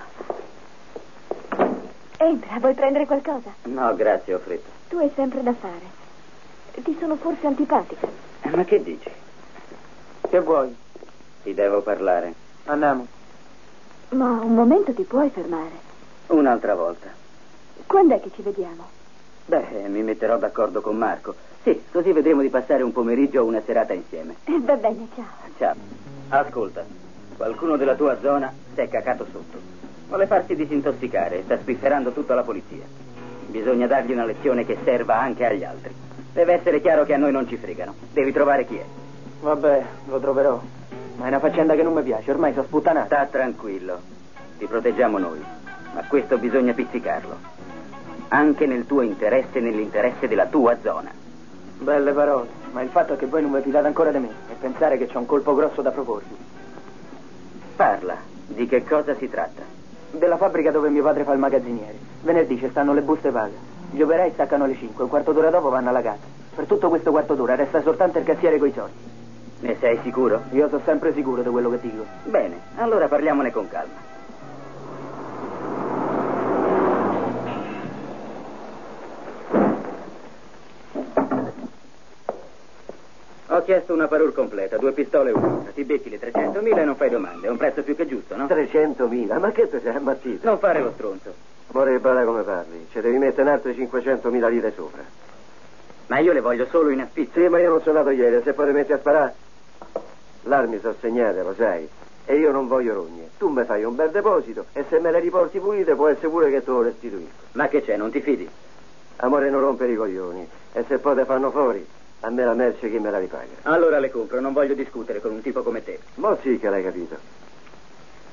Entra, vuoi prendere qualcosa? No, grazie, ho fretta. Tu hai sempre da fare. Ti sono forse antipatica. Eh, ma che dici? Che vuoi? Ti devo parlare. Andiamo. Ma un momento ti puoi fermare. Un'altra volta. Quando è che ci vediamo? Beh, mi metterò d'accordo con Marco. Sì, così vedremo di passare un pomeriggio o una serata insieme. Eh, va bene, ciao. Ciao. Ascolta, qualcuno della tua zona si è cacato sotto. Vuole farsi disintossicare e sta spifferando tutta la polizia. Bisogna dargli una lezione che serva anche agli altri. Deve essere chiaro che a noi non ci fregano. Devi trovare chi è. Vabbè, lo troverò. Ma è una faccenda che non mi piace, ormai sono sputtanato. Sta tranquillo. Ti proteggiamo noi. Ma questo bisogna pizzicarlo. Anche nel tuo interesse e nell'interesse della tua zona. Belle parole, ma il fatto è che voi non vi fidate ancora di me e pensare che c'è un colpo grosso da proporvi. Parla. Di che cosa si tratta? Della fabbrica dove mio padre fa il magazziniere. Venerdì ci stanno le buste paga. Gli operai staccano alle cinque, un quarto d'ora dopo vanno alla casa. Per tutto questo quarto d'ora resta soltanto il cassiere coi soldi. Ne sei sicuro? Io sono sempre sicuro di quello che dico. Bene, allora parliamone con calma. Ho chiesto una parure completa, due pistole e una. Ti becchi le trecentomila e non fai domande. È un prezzo più che giusto, no? trecentomila? Ma che te sei ammattito? Non fare lo stronzo. Vorrei parlare come parli. Ci devi mettere in altre cinquecentomila lire sopra. Ma io le voglio solo in affitto. Sì, ma io non sono nato ieri, se poi le metti a sparare. L'armi sono segnate, lo sai. E io non voglio rogne. Tu mi fai un bel deposito e se me le riporti pulite può essere pure che te lo restituisco. Ma che c'è, non ti fidi? Amore, non rompere i coglioni. E se poi te fanno fuori, a me la merce chi me la ripaga? Allora le compro, non voglio discutere con un tipo come te. Ma sì che l'hai capito.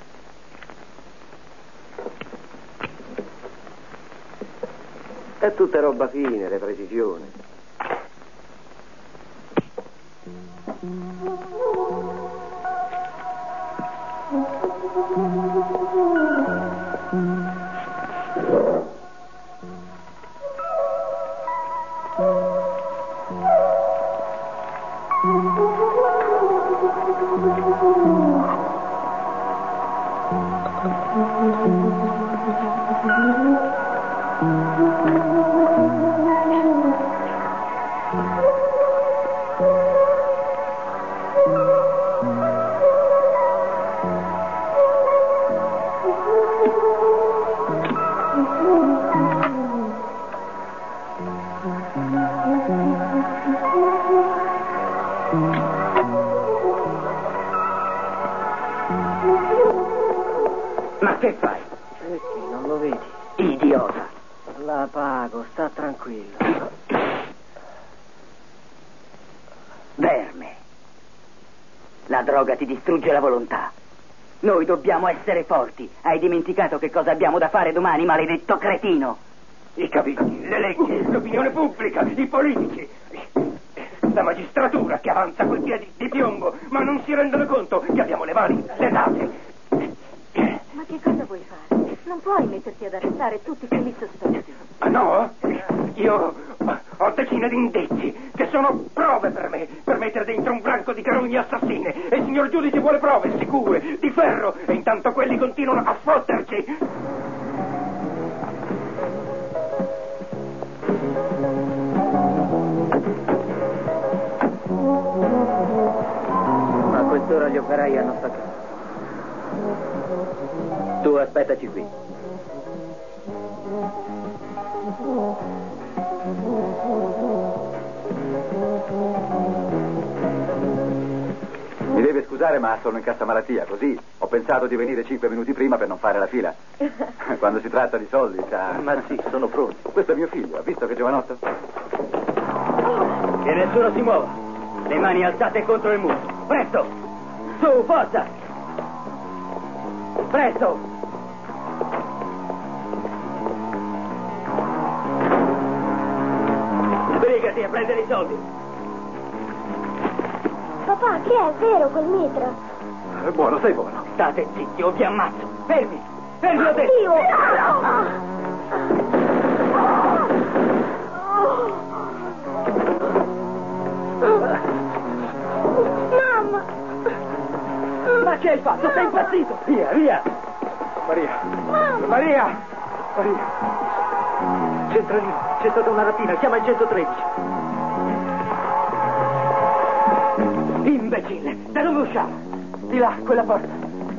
È tutta roba fine, le precisioni. Ma che fai? Perché non lo vedi? Idiota! La pago, sta tranquillo. Verme. La droga ti distrugge la volontà. Noi dobbiamo essere forti. Hai dimenticato che cosa abbiamo da fare domani, maledetto cretino? I cavilli, le leggi, l'opinione pubblica, i politici, la magistratura che avanza coi piedi di piombo, ma non si rendono conto che abbiamo le mani legate. Ma che cosa vuoi fare? Non puoi metterti ad arrestare tutti quelli sospetti. Ah no? Io ho decine di indizi che sono prove per me, per mettere dentro un branco di carogne assassine. E il signor giudice vuole prove sicure, di ferro, e intanto quelli continuano a fotterci. Ma a quest'ora gli operai hanno staccato. Tu aspettaci qui. Mi deve scusare, ma sono in cassa malattia, così ho pensato di venire cinque minuti prima per non fare la fila. Quando si tratta di soldi, sa... Ma sì, sono pronti. Questo è mio figlio, ha visto che giovanotto? Che nessuno si muova. Le mani alzate contro il muro. Presto! Su, forza! Presto! Sbrigati a prendere i soldi. Papà, che è vero quel mitra? È buono, sei buono. State zitti o vi ammazzo. Fermi! Fermi, ho detto! Dio! Mamma! Ma che hai fatto? Sei impazzito? Via, via! Maria! Mamma! Maria! Maria! Centralino, c'è stata una rapina, chiama il centotredici. Imbecille! Da dove usciamo? Di là, quella porta.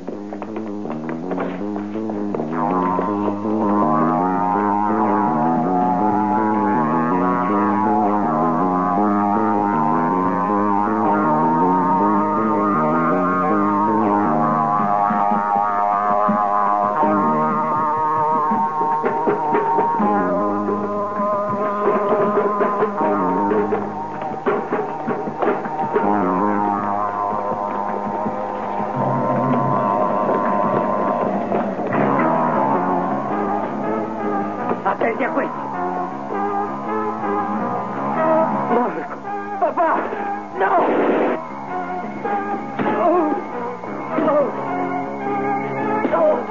Attenti a questi! Marco! Papà! No! No! No! No!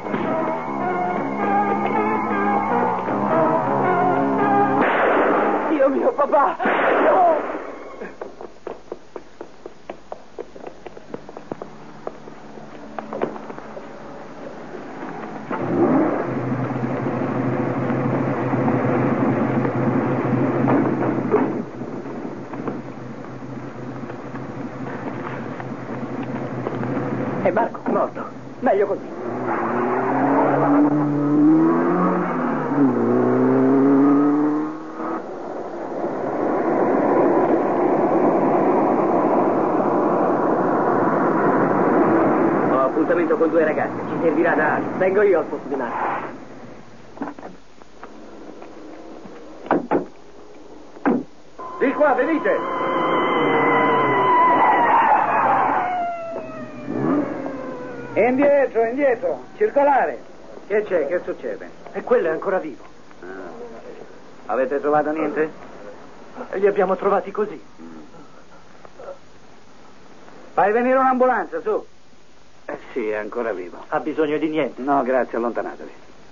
Dio mio, papà! No! E Marco è morto. Meglio così. Ho appuntamento con due ragazze. Ci servirà da ali. Vengo io al posto di Marco. Di qua, venite! Indietro, indietro, circolare. Che c'è? Che succede? E quello è ancora vivo. Avete trovato niente? Li abbiamo trovati così. Fai venire un'ambulanza, su. Eh sì, è ancora vivo. Ha bisogno di niente? No, grazie, allontanatevi.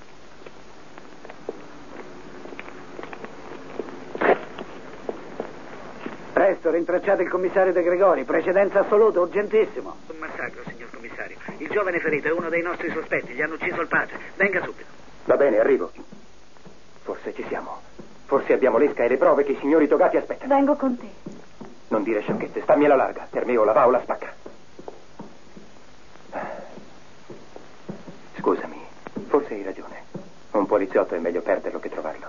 Presto, rintracciate il commissario De Gregori. Precedenza assoluta, urgentissimo. Un massacro, signor commissario. Il giovane ferito è uno dei nostri sospetti. Gli hanno ucciso il padre. Venga subito. Va bene, arrivo. Forse ci siamo. Forse abbiamo l'esca e le prove che i signori togati aspettano. Vengo con te. Non dire sciocchezze, stammi alla larga. Per me o la va o la spacca. Scusami, forse hai ragione. Un poliziotto è meglio perderlo che trovarlo.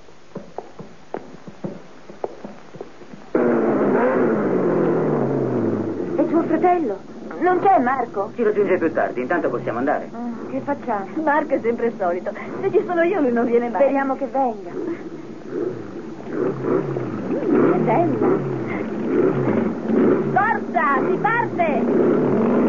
E tuo fratello? Non c'è Marco? Ci raggiunge più tardi, intanto possiamo andare. Oh, che facciamo? Marco è sempre il solito. Se ci sono io lui non viene mai. Speriamo che venga. È bella. Forza, si parte!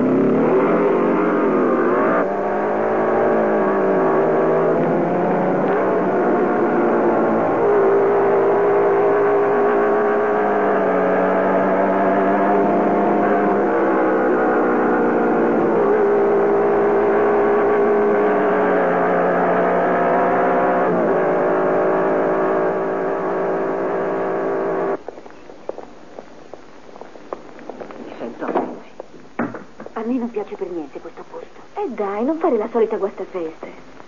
A me non piace per niente questo posto. E eh dai, non fare la solita guastafeste.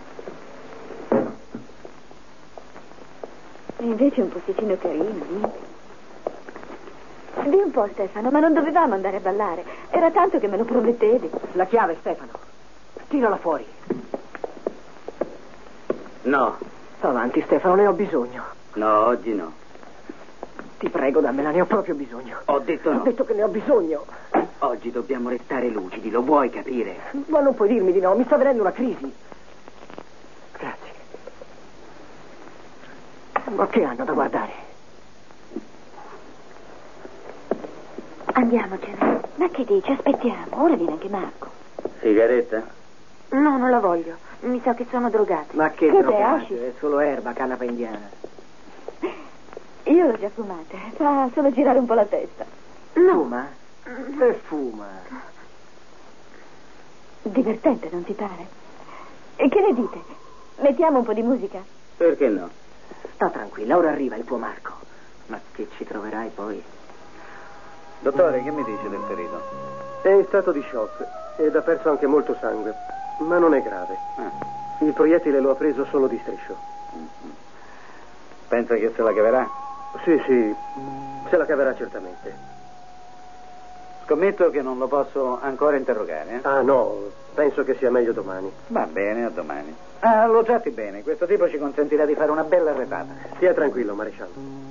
E invece è un posticino carino, niente. Di un po', Stefano, ma non dovevamo andare a ballare. Era tanto che me lo promettevi. La chiave, Stefano. Tirala fuori. No. Avanti, Stefano, ne ho bisogno. No, oggi no. Ti prego, dammela, ne ho proprio bisogno. Ho detto no. Ho detto che ne ho bisogno. Oggi dobbiamo restare lucidi, lo vuoi capire? Ma non puoi dirmi di no, mi sta venendo una crisi. Grazie. Ma che hanno da guardare? Andiamocene. Ma che dici? Aspettiamo. Ora viene anche Marco. Sigaretta? No, non la voglio. Mi sa che sono drogati. Ma che, che drogati? È solo erba, canapa indiana. Io l'ho già fumata. Fa solo girare un po' la testa. No. Fuma? E fuma. Divertente, non ti pare? E che ne dite? Mettiamo un po' di musica? Perché no? Sta tranquilla, ora arriva il tuo Marco. Ma che ci troverai poi? Dottore, che mi dice del ferito? È in stato di shock ed ha perso anche molto sangue, ma non è grave. Ah. Il proiettile lo ha preso solo di striscio. Mm-hmm. Pensa che se la caverà? Sì, sì, se la caverà certamente. Scommetto che non lo posso ancora interrogare, eh? Ah, no, penso che sia meglio domani. Va bene, a domani. Ah, alloggiati bene, questo tipo ci consentirà di fare una bella arretata. Stia tranquillo, maresciallo.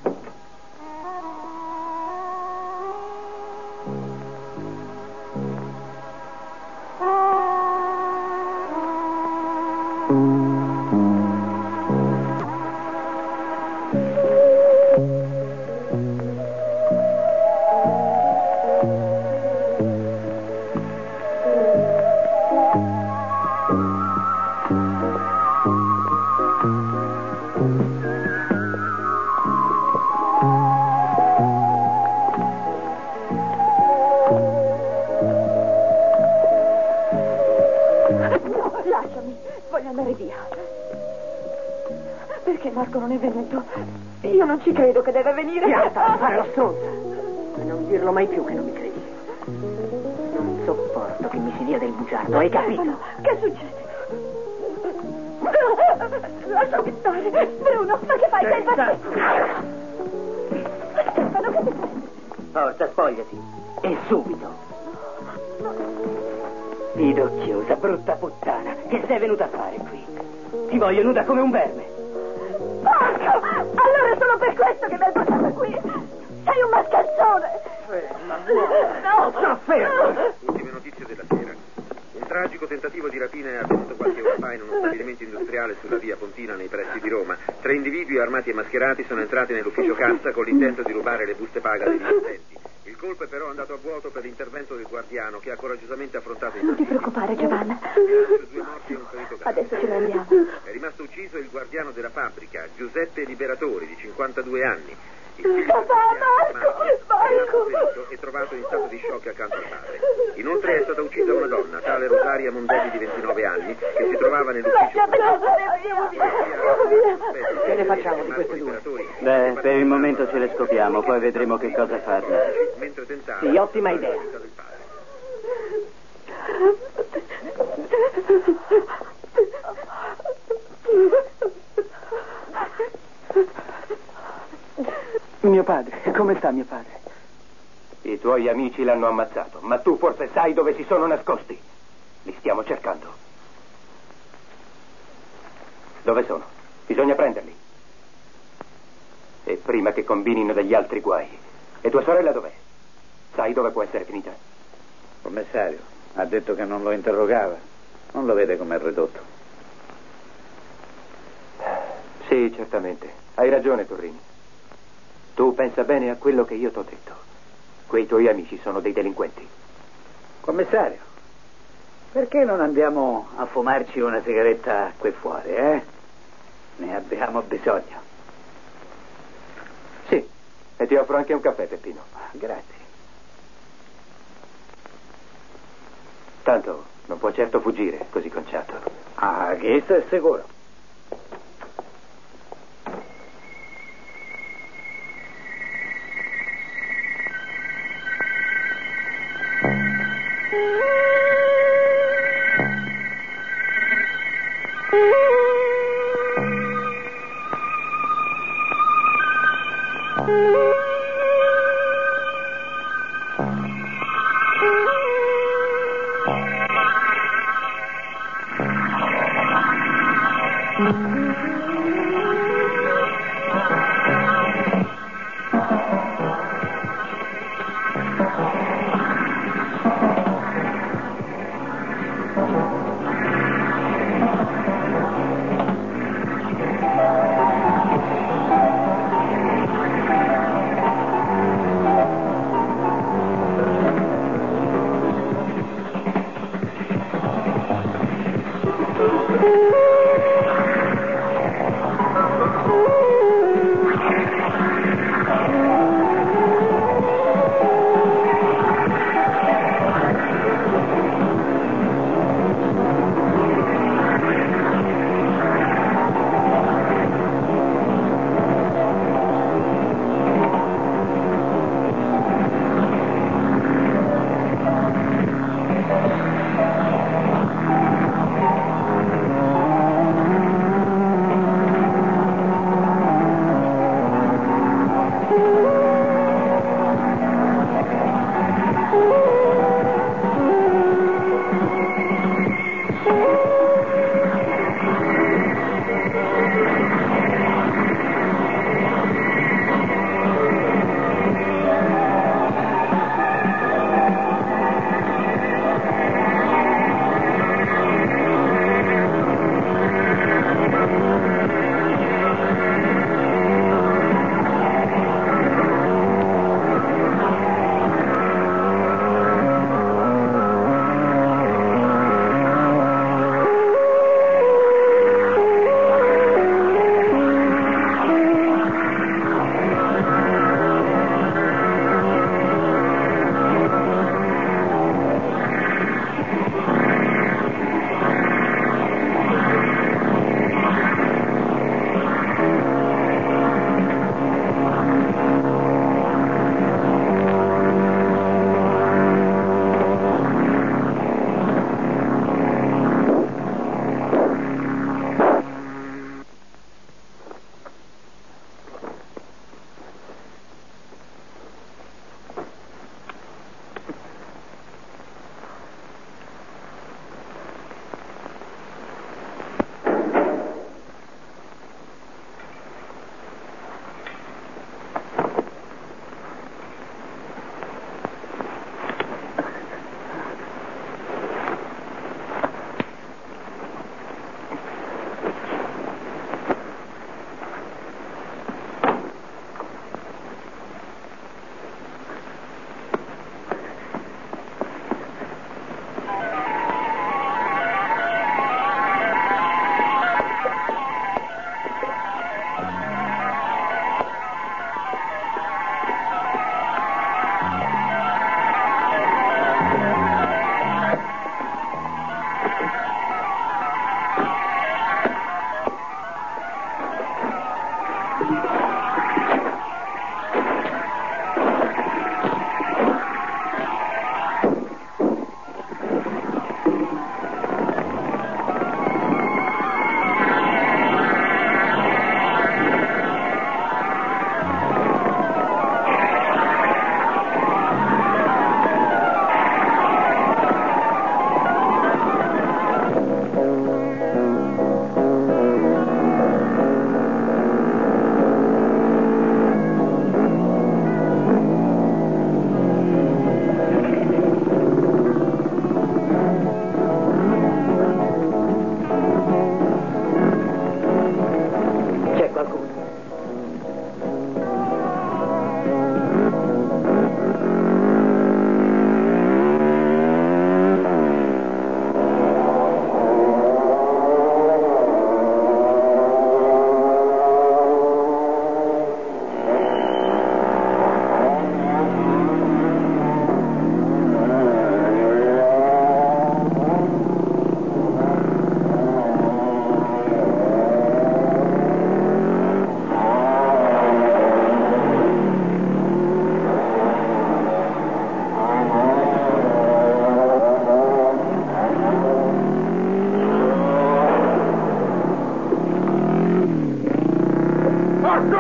Marco non è venuto. Io non ci credo che deve venire. Pianta, a fare lo stronzo. E non dirlo mai più che non mi credi. Non sopporto che mi si dia del bugiardo, hai capito? Stefano, che succede? Lasciami stare. Bruno, ma che fai? Sei impazzito? Stefano, che ti prende? Forza, spogliati. E subito. Pidocchiosa, brutta puttana. Che sei venuta a fare qui? Ti voglio nuda come un verme. Marco! Allora è solo per questo che mi hai portato qui! Sei un mascalzone! Ferma, no! Sta fermo! Ultime notizie della sera. Un tragico tentativo di rapina è avvenuto qualche ora fa in uno stabilimento industriale sulla via Pontina nei pressi di Roma. Tre individui armati e mascherati sono entrati nell'ufficio cassa con l'intento di rubare le buste paga degli utenti. Il colpo è però andato a vuoto per l'intervento del guardiano che ha coraggiosamente affrontato i Non ti preoccupare, Giovanna. due morti e un ferito grave. Adesso ce ne andiamo. È rimasto ucciso il guardiano della fabbrica, Giuseppe Liberatori, di cinquantadue anni. Papà, Marco, Marco! È trovato in stato di shock accanto al padre. Inoltre è stata uccisa una donna, tale Rosaria Mondelli di ventinove anni, che si trovava nell'ufficio. Che ne facciamo di queste due? Beh, per il momento ce le scopiamo, poi vedremo che cosa farne. Mentre tentava... Sì, ottima idea. Mio padre, come sta mio padre? I tuoi amici l'hanno ammazzato, ma tu forse sai dove si sono nascosti. Li stiamo cercando. Dove sono? Bisogna prenderli. E prima che combinino degli altri guai. E tua sorella dov'è? Sai dove può essere finita? Commissario, ha detto che non lo interrogava. Non lo vede com'è ridotto. Sì, certamente. Hai ragione, Torrini. Tu pensa bene a quello che io t'ho detto. Quei tuoi amici sono dei delinquenti. Commissario, perché non andiamo a fumarci una sigaretta qui fuori, eh? Ne abbiamo bisogno. Sì, e ti offro anche un caffè, Peppino. Grazie. Tanto non può certo fuggire così conciato. Ah, questo è sicuro.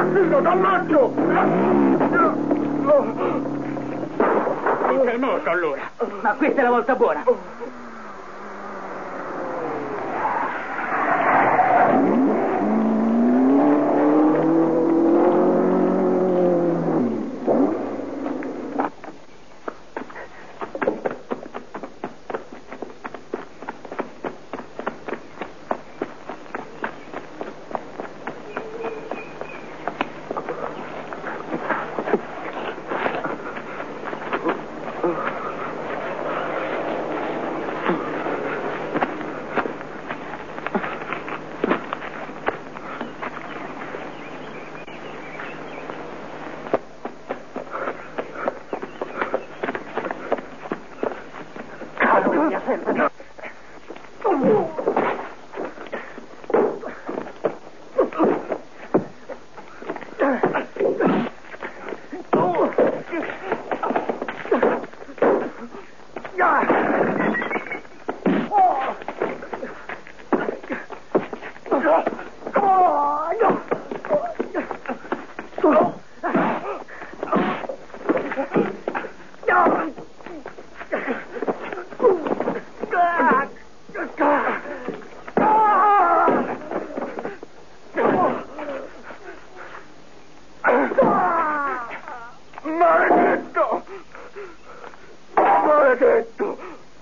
assassino, t'ammazzo! Tu sei morto allora. Ma questa è la volta buona. Maledetto! Maledetto!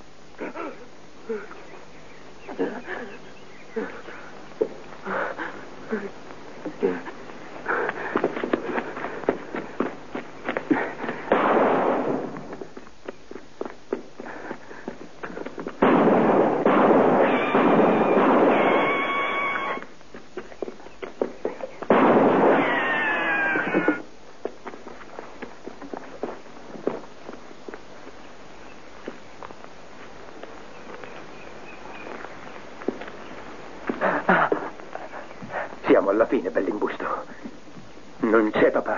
Siamo alla fine, bell'imbusto. Non c'è papà.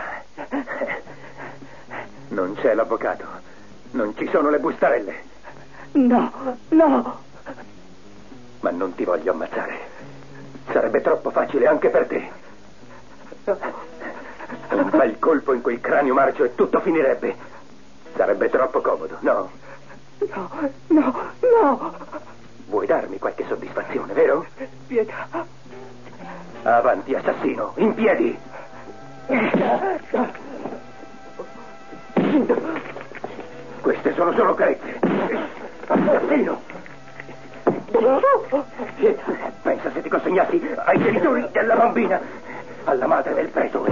Non c'è l'avvocato. Non ci sono le bustarelle. No, no. Ma non ti voglio ammazzare. Sarebbe troppo facile anche per te. Un bel colpo in quel cranio marcio e tutto finirebbe. Sarebbe troppo comodo, no? No, no, no. Vuoi darmi qualche soddisfazione, vero? Pietà. Avanti, assassino, in piedi! Queste sono solo carezze. Assassino! Pensa se ti consegnassi ai genitori della bambina, alla madre del pretore,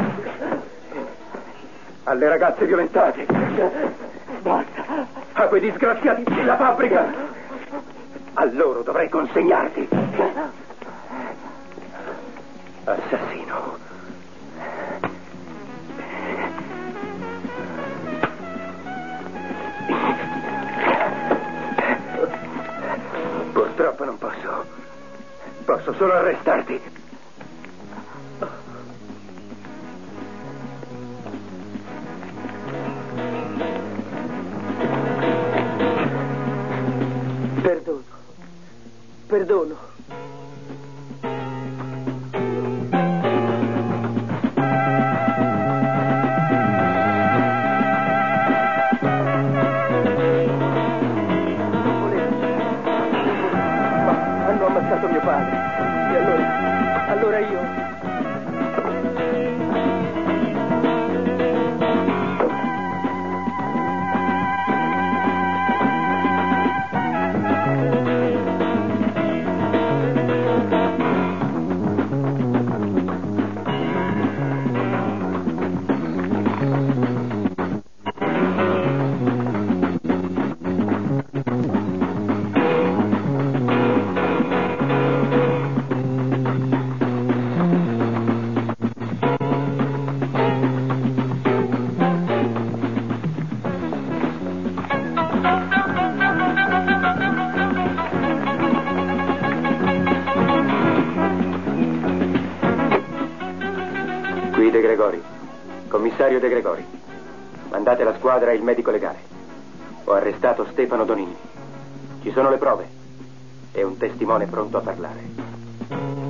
alle ragazze violentate, Basta. a quei disgraziati della fabbrica. A loro dovrei consegnarti. Assassino. Purtroppo non posso. Posso solo arrestarti. Perdono. Perdono. Mio padre. E allora, allora io... De Gregori, commissario De Gregori. Mandate la squadra e il medico legale. Ho arrestato Stefano Donini. Ci sono le prove e un testimone pronto a parlare.